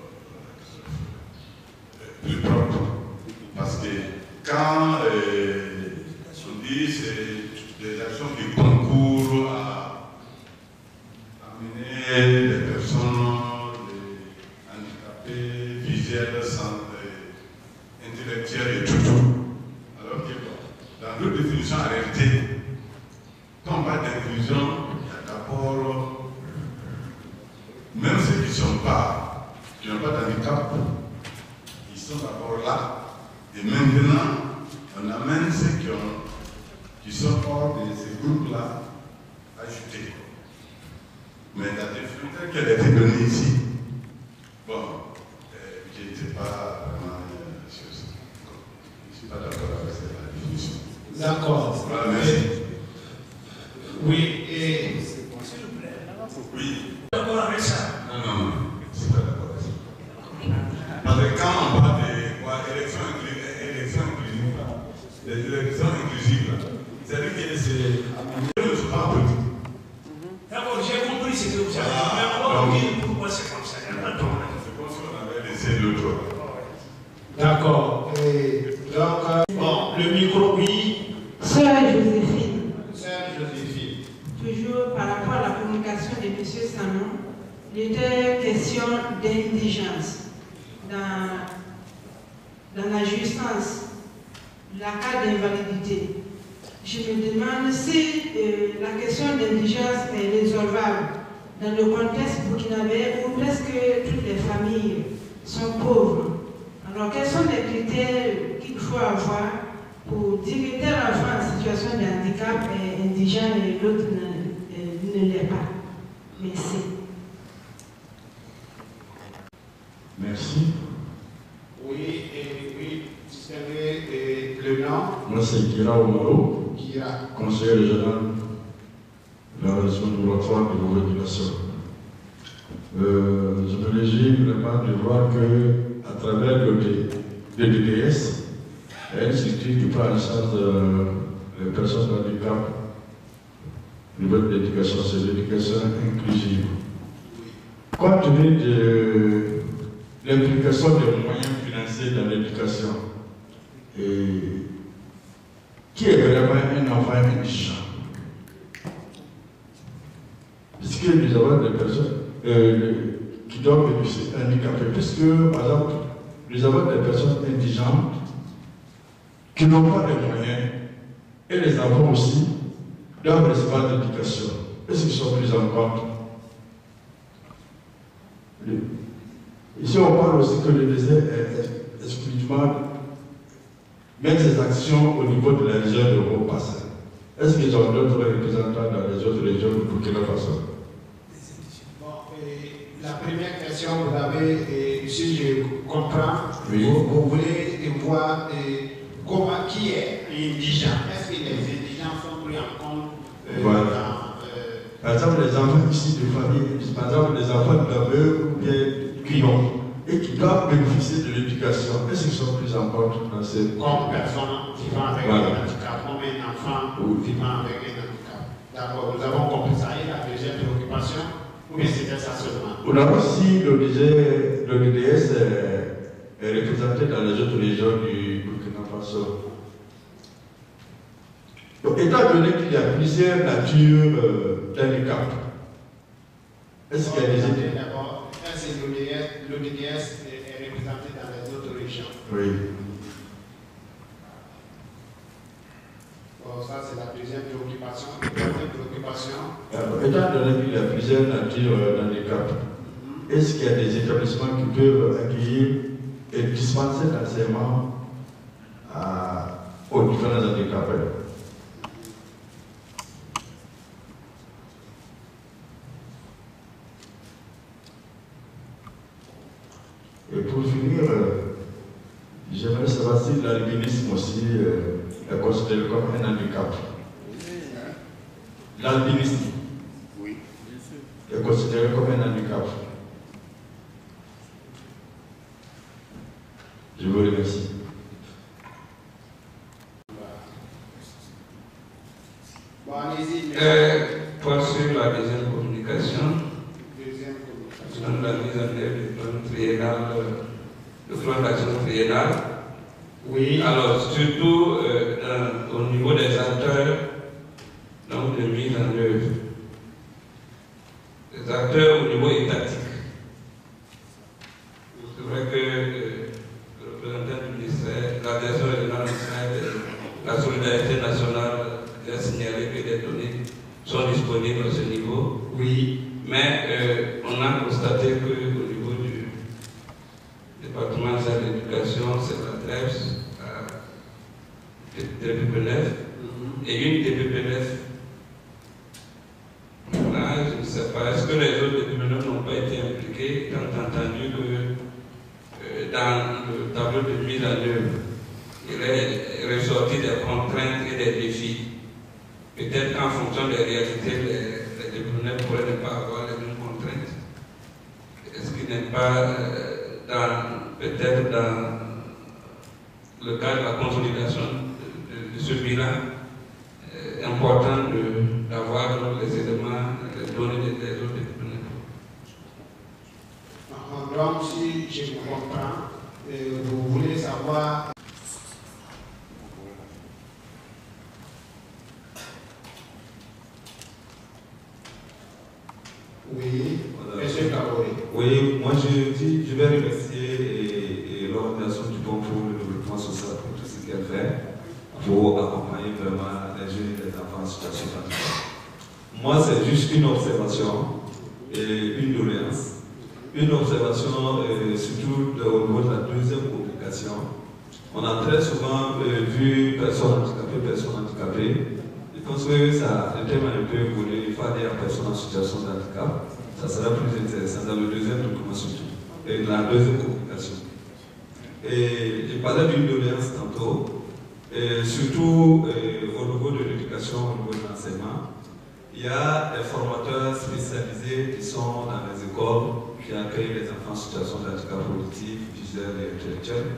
euh, plus propre. Parce que quand euh, on dit c'est des actions qui concourent à amener les personnes les handicapées, visuelles, intellectuelles et tout, alors que dans d'autres définitions, en réalité, quand on parle d'inclusion, il y a d'abord, même ceux qui ne sont pas, qui n'ont pas d'handicap, ils sont d'abord là. Et maintenant, on amène ceux qui, ont, qui sont hors de ces groupes-là ajoutés. Mais la définition qui a été donnée ici, bon, euh, je n'étais pas vraiment, euh, je ne suis pas d'accord avec cette définition. D'accord. Voilà, merci. Oui, et. S'il vous plaît. Oui. D'accord avec ça? Non, non, non, je ne suis pas d'accord avec ça. Parce que quand on parle de quoi, élection inclusive, élection inclusive, les élections inclusives, c'est-à-dire que c'est. Je ne suis pas politique. D'accord, j'ai compris ce que vous avez dit. Mais on va dire pourquoi c'est comme ça. Il n'y a pas de problème. C'est comme si on avait laissé l'autre. D'accord. Donc, euh, bon, le micro, oui. Sœur Joséphine. Sœur Joséphine. Toujours par rapport à la communication de M. Sanon, il était question d'indigence. Dans, dans la jouissance, la carte d'invalidité. Je me demande si euh, la question d'indigence est résolvable dans le contexte burkinabé où presque toutes les familles sont pauvres. Alors, quels sont les critères qu'il faut avoir pour dire que tel enfant en situation de handicap est indigent et l'autre ne, ne l'est pas? Merci. Merci. Oui, et oui, distingué le nom. Moi, c'est Kira Omaro, Kira. conseiller régional de la région de l'Ouest-Ouest de l'Organisation. Euh, je me réjouis vraiment de voir que, à travers le D D S, il y a une structure qui prend en charge euh, les personnes handicapées au niveau de l'éducation, c'est l'éducation inclusive. Compte tenu de l'implication des moyens financiers dans l'éducation, et qui est vraiment un enfant indigent? Puisque nous avons des personnes euh, qui doivent bénéficier handicapées, puisque par exemple, nous avons des personnes indigentes qui n'ont pas de moyens, et les enfants aussi doivent recevoir de l'éducation. Est-ce qu'ils sont pris en compte? Ici, on parle aussi que le désert est exclusivement mettre ces actions au niveau de la région de Haut-Bassin. Est-ce qu'ils ont d'autres représentants dans les autres régions de Burkina Faso? Bon, et la première question, vous avez, et si je comprends, oui. vous, vous voulez voir et comment, qui est indigent? Est-ce que les indigents sont pris en compte euh, voilà. dans, euh... Par exemple, les enfants ici de famille, par exemple, les enfants de la veuve ou bien qui ont et qui doivent bénéficier de l'éducation, est-ce qu'ils sont pris en compte dans ces... Comme personne vivant avec voilà. un handicap, comme un enfant oui. vivant avec un handicap. D'accord, nous avons compris ça. Et la deuxième préoccupation, ou bien c'était ça seulement? On a aussi le D D S est, est représenté dans les autres régions du Burkina Faso. Donc, étant donné qu'il y a plusieurs natures euh, d'handicap, est-ce qu'il y a des idées? D'abord, est-ce que l'O D D S est représenté dans les autres régions? Oui. Bon, ça, c'est la deuxième préoccupation. La troisième préoccupation. Alors, étant donné qu'il y a plusieurs natures d'handicap, mm-hmm. est-ce qu'il y a des établissements qui peuvent accueillir et dispenser l'enseignement aux différents handicapés? Et pour finir, euh, j'aimerais savoir si l'albinisme aussi euh, est considéré comme un handicap. L'albinisme oui. est considéré comme un handicap. Je vous remercie. Bon, allez-y. Euh, pour suivre la deuxième communication, Deuxième communication. sur la mise en œuvre du plan triennal, le plan d'action triennal. Oui. Alors, surtout euh, dans, au niveau des acteurs donc, de mise en œuvre. Les acteurs au niveau étatique. C'est vrai que euh, le représentant du ministère, la direction régionale de la solidarité nationale a signalé que des données sont disponibles à ce niveau. Oui. Mais euh, on a constaté qu'au niveau du département de l'éducation, c'est la D R E P S, D P P neuf, mm-hmm. et une D P P neuf. Là, je ne sais pas, est-ce que les autres D P P neuf n'ont pas été impliqués, étant entendu que euh, dans le tableau de mise en œuvre, il est ressorti des contraintes et des défis. Peut-être qu'en fonction des réalités, les, les D P P neuf pourraient ne pas avoir les mêmes contraintes. Est-ce qu'il n'est pas euh, dans, peut-être dans le cadre de la consolidation de, de, de ce bilan euh, important d'avoir les éléments, les données des autres D P P neuf? Donc, si je vous comprends, euh, vous voulez savoir. Oui, monsieur Kaboré. Oui, moi je dis, je vais remercier l'organisation du Fonds pour le développement social pour tout ce qu'elle fait pour accompagner vraiment les jeunes et les enfants en situation de handicap. Moi, c'est juste une observation et une doléance. Une observation, euh, surtout au niveau de la deuxième publication. On a très souvent euh, vu personnes handicapées, personnes handicapées. Je pense que ça, le thème a un peu évolué, il faut aller à personnes en situation de handicap. Ça sera plus intéressant dans le deuxième document surtout, et dans la deuxième communication. Et je parlais d'une doléance tantôt, et surtout euh, au niveau de l'éducation, au niveau de l'enseignement. Il y a des formateurs spécialisés qui sont dans les écoles, qui accueillent les enfants en situation de handicap auditif, visuel et intellectuel.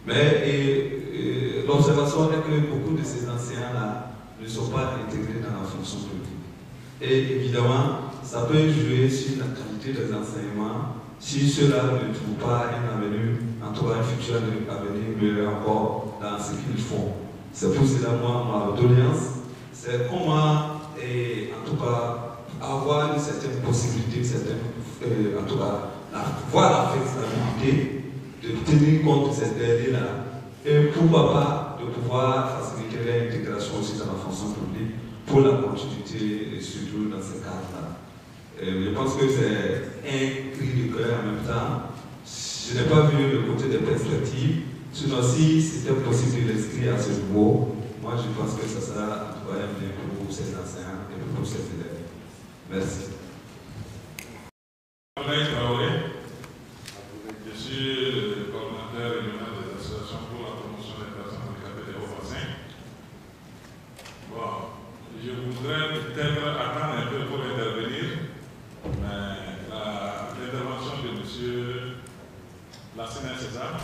Mais l'observation est que beaucoup de ces enseignants-là ne sont pas intégrés dans la fonction publique. Et évidemment, ça peut jouer sur la qualité des enseignements si ceux-là ne trouvent pas un avenir, en tout cas un futur avenir meilleur encore dans ce qu'ils font. C'est pour cela, moi, ma doléance, c'est comment, et en tout cas, avoir une certaine possibilité, une certaine, euh, en tout cas, la, voir la flexibilité de tenir compte de ces derniers-là et pourquoi pas de pouvoir faciliter l'intégration aussi dans la fonction publique pour la continuité et surtout dans ces cadres-là. Je pense que c'est un cri de cœur en même temps. Je n'ai pas vu le côté des perspectives. Sinon, si c'était possible de l'inscrire à ce niveau, moi je pense que ça sera en tout cas un bien pour ces enseignants et pour ces élèves. Merci. Je suis le coordinateur régional des associations pour la promotion des personnes handicapées des la Sénat César,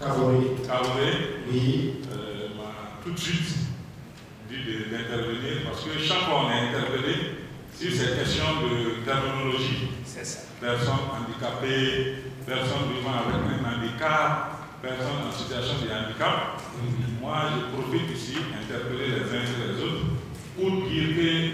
Kaboré, oui. euh, m'a tout de suite dit d'intervenir parce que chaque fois on est intervenu sur ces questions de terminologie. Personnes handicapées, personnes vivant avec un handicap, personnes en situation de handicap. Mm-hmm. Moi, je profite ici, interpeller les uns et les autres, pour dire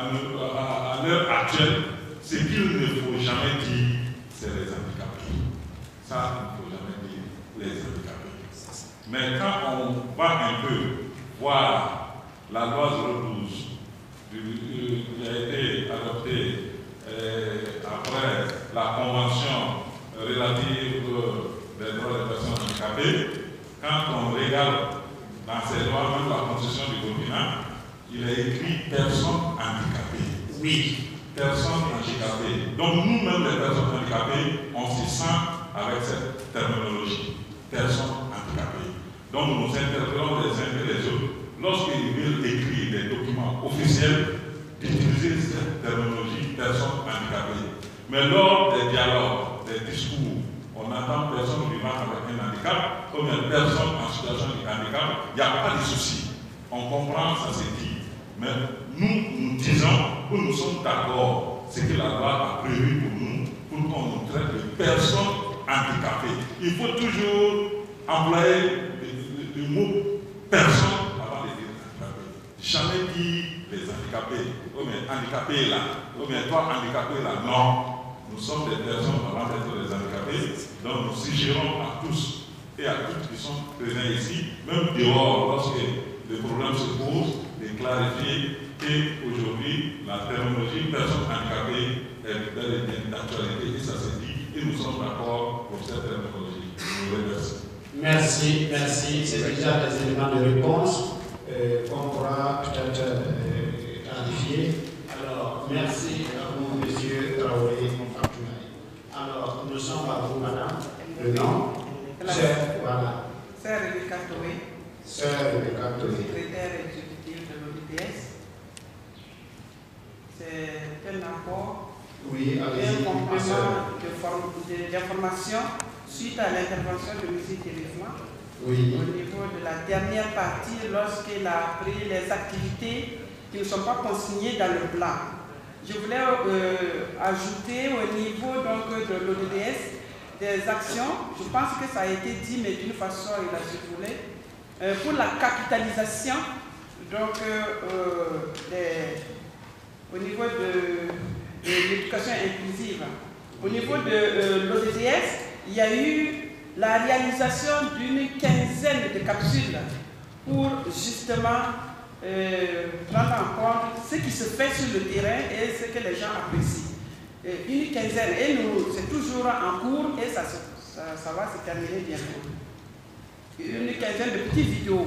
qu'à l'heure actuelle, ce qu'il ne faut jamais dire, c'est les handicapés. Ça, il ne faut jamais dire les handicapés. Mais quand on va un peu voir la loi zéro douze qui a été adoptée euh, après la convention relative des droits des personnes handicapées, quand on regarde dans ces lois, même la constitution du Burkina, il est écrit personnes handicapées. Oui, personnes handicapées. Donc nous-mêmes, les personnes handicapées, on s'y sent avec cette terminologie. Personnes handicapées. Donc nous nous interpellons les uns et les autres lorsqu'ils veulent écrire des documents officiels d'utiliser cette terminologie personnes handicapées. Mais lors des dialogues, des discours, on entend personne vivant avec un handicap, comme une personne en situation de handicap, il n'y a pas de souci. On comprend, ça se dit. Mais nous, nous disons que nous sommes d'accord, c'est que la loi a prévu pour nous, pour qu'on nous traite de personnes handicapées. Il faut toujours employer le, le, le mot personne avant de dire handicapé. Jamais dire les handicapés. Oh mais handicapé là, oh mais toi handicapé là, non. Nous sommes des personnes avant d'être des handicapés, donc nous suggérons à tous et à toutes qui sont présents ici, même dehors, lorsque le problème se pose, de clarifier qu'aujourd'hui, la terminologie personne handicapée est bel et bien d'actualité, et ça se dit, et nous sommes d'accord pour cette terminologie. Je vous remercie. Merci, merci. C'est déjà des éléments de réponse euh, qu'on pourra peut-être euh, clarifier. Alors, merci à vous, monsieur Traoré. Alors, nous sommes à vous, madame. Le nom? Sœur, voilà. Sœur Rebecca Toé. Sœur Rebecca Toé. Secrétaire exécutive de l'O D D S. C'est un apport. Oui, un complément d'information suite à l'intervention de M. Téléphone. Oui. Au niveau de la dernière partie, lorsqu'il a pris les activités qui ne sont pas consignées dans le plan. Je voulais euh, ajouter au niveau donc, de l'O D D S des actions, je pense que ça a été dit, mais d'une façon il a circulé, euh, pour la capitalisation, donc euh, des, au niveau de, de l'éducation inclusive. Au niveau de euh, l'O D D S, il y a eu la réalisation d'une quinzaine de capsules pour justement Euh, prendre en compte ce qui se fait sur le terrain et ce que les gens apprécient. Euh, une quinzaine, et nous, c'est toujours en cours et ça, ça, ça va se terminer bientôt. Une quinzaine de petites vidéos.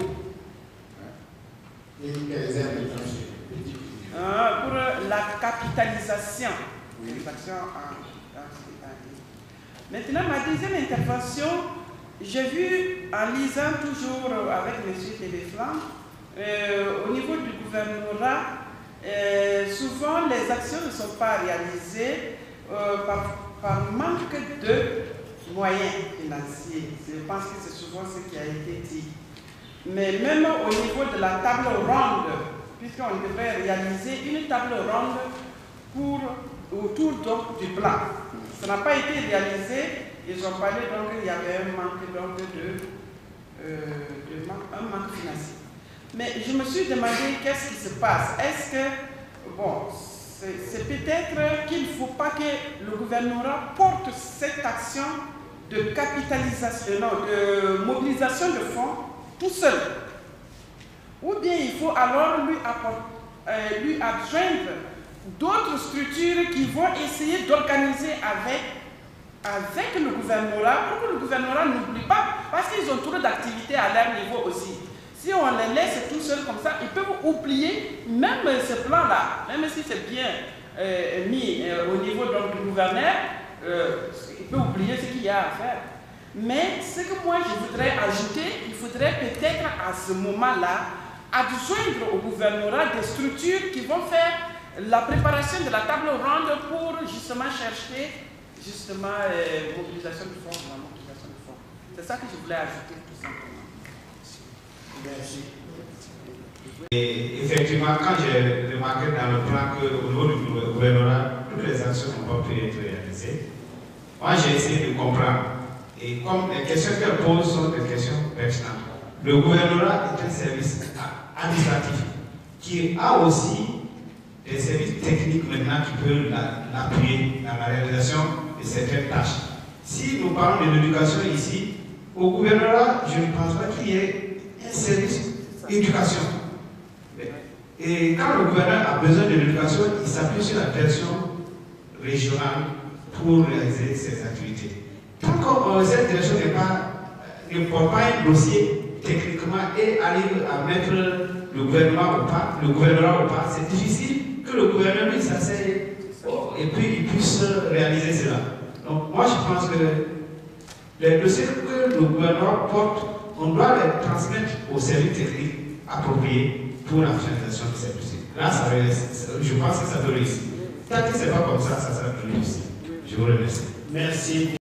Une quinzaine de petites vidéos. Euh, pour la capitalisation des actions en, en, en. Maintenant, ma deuxième intervention, j'ai vu en lisant toujours avec M. Téléflamme, Euh, au niveau du gouvernorat, euh, souvent les actions ne sont pas réalisées euh, par, par manque de moyens financiers. Je pense que c'est souvent ce qui a été dit. Mais même au niveau de la table ronde, puisqu'on devrait réaliser une table ronde pour, autour donc, du plan. Ça n'a pas été réalisé. Ils ont parlé donc qu'il y avait un manque, donc, de, euh, de un manque financier. Mais je me suis demandé qu'est-ce qui se passe. Est-ce que, bon, c'est peut-être qu'il ne faut pas que le gouvernement porte cette action de capitalisation, non, de mobilisation de fonds tout seul. Ou bien il faut alors lui, euh, lui adjoindre d'autres structures qui vont essayer d'organiser avec, avec le gouvernement, pour que le gouvernement n'oublie pas, parce qu'ils ont trop d'activités à leur niveau aussi. Si on les laisse tout seul comme ça, ils peuvent oublier même ce plan-là, même si c'est bien euh, mis euh, au niveau donc, du gouverneur, euh, il peut oublier ce qu'il y a à faire. Mais ce que moi je voudrais ajouter, il faudrait peut-être à ce moment-là adjoindre au gouvernement des structures qui vont faire la préparation de la table ronde pour justement chercher justement euh, mobilisation de fonds, la mobilisation de fonds. ça que je voulais ajouter tout simplement. Merci. Et effectivement, quand j'ai remarqué dans le plan qu'au niveau du gouvernement, toutes les actions n'ont pas pu être réalisées, moi j'ai essayé de comprendre. Et comme les questions qu'elle pose sont des questions pertinentes, le gouvernement est un service administratif qui a aussi des services techniques maintenant qui peuvent l'appuyer dans la réalisation de certaines tâches. Si nous parlons de l'éducation ici, au gouvernement, je ne pense pas qu'il y ait un service éducation. Et quand le gouvernement a besoin de l'éducation, il s'appuie sur la direction régionale pour réaliser ses activités. Tant que cette direction n'est pas, ne porte pas un dossier techniquement et arrive à mettre le gouvernement ou pas, le gouvernement ou pas, c'est difficile que le gouvernement s'asseye oh, et puis il puisse réaliser cela. Donc moi je pense que les dossiers que le gouvernement porte, on doit les transmettre aux services techniques appropriés pour la finalisation de ces dossiers. Là, ça réussit. Je pense que ça peut réussir. Tant que ce n'est pas comme ça, ça sera réussi. Je vous remercie. Merci.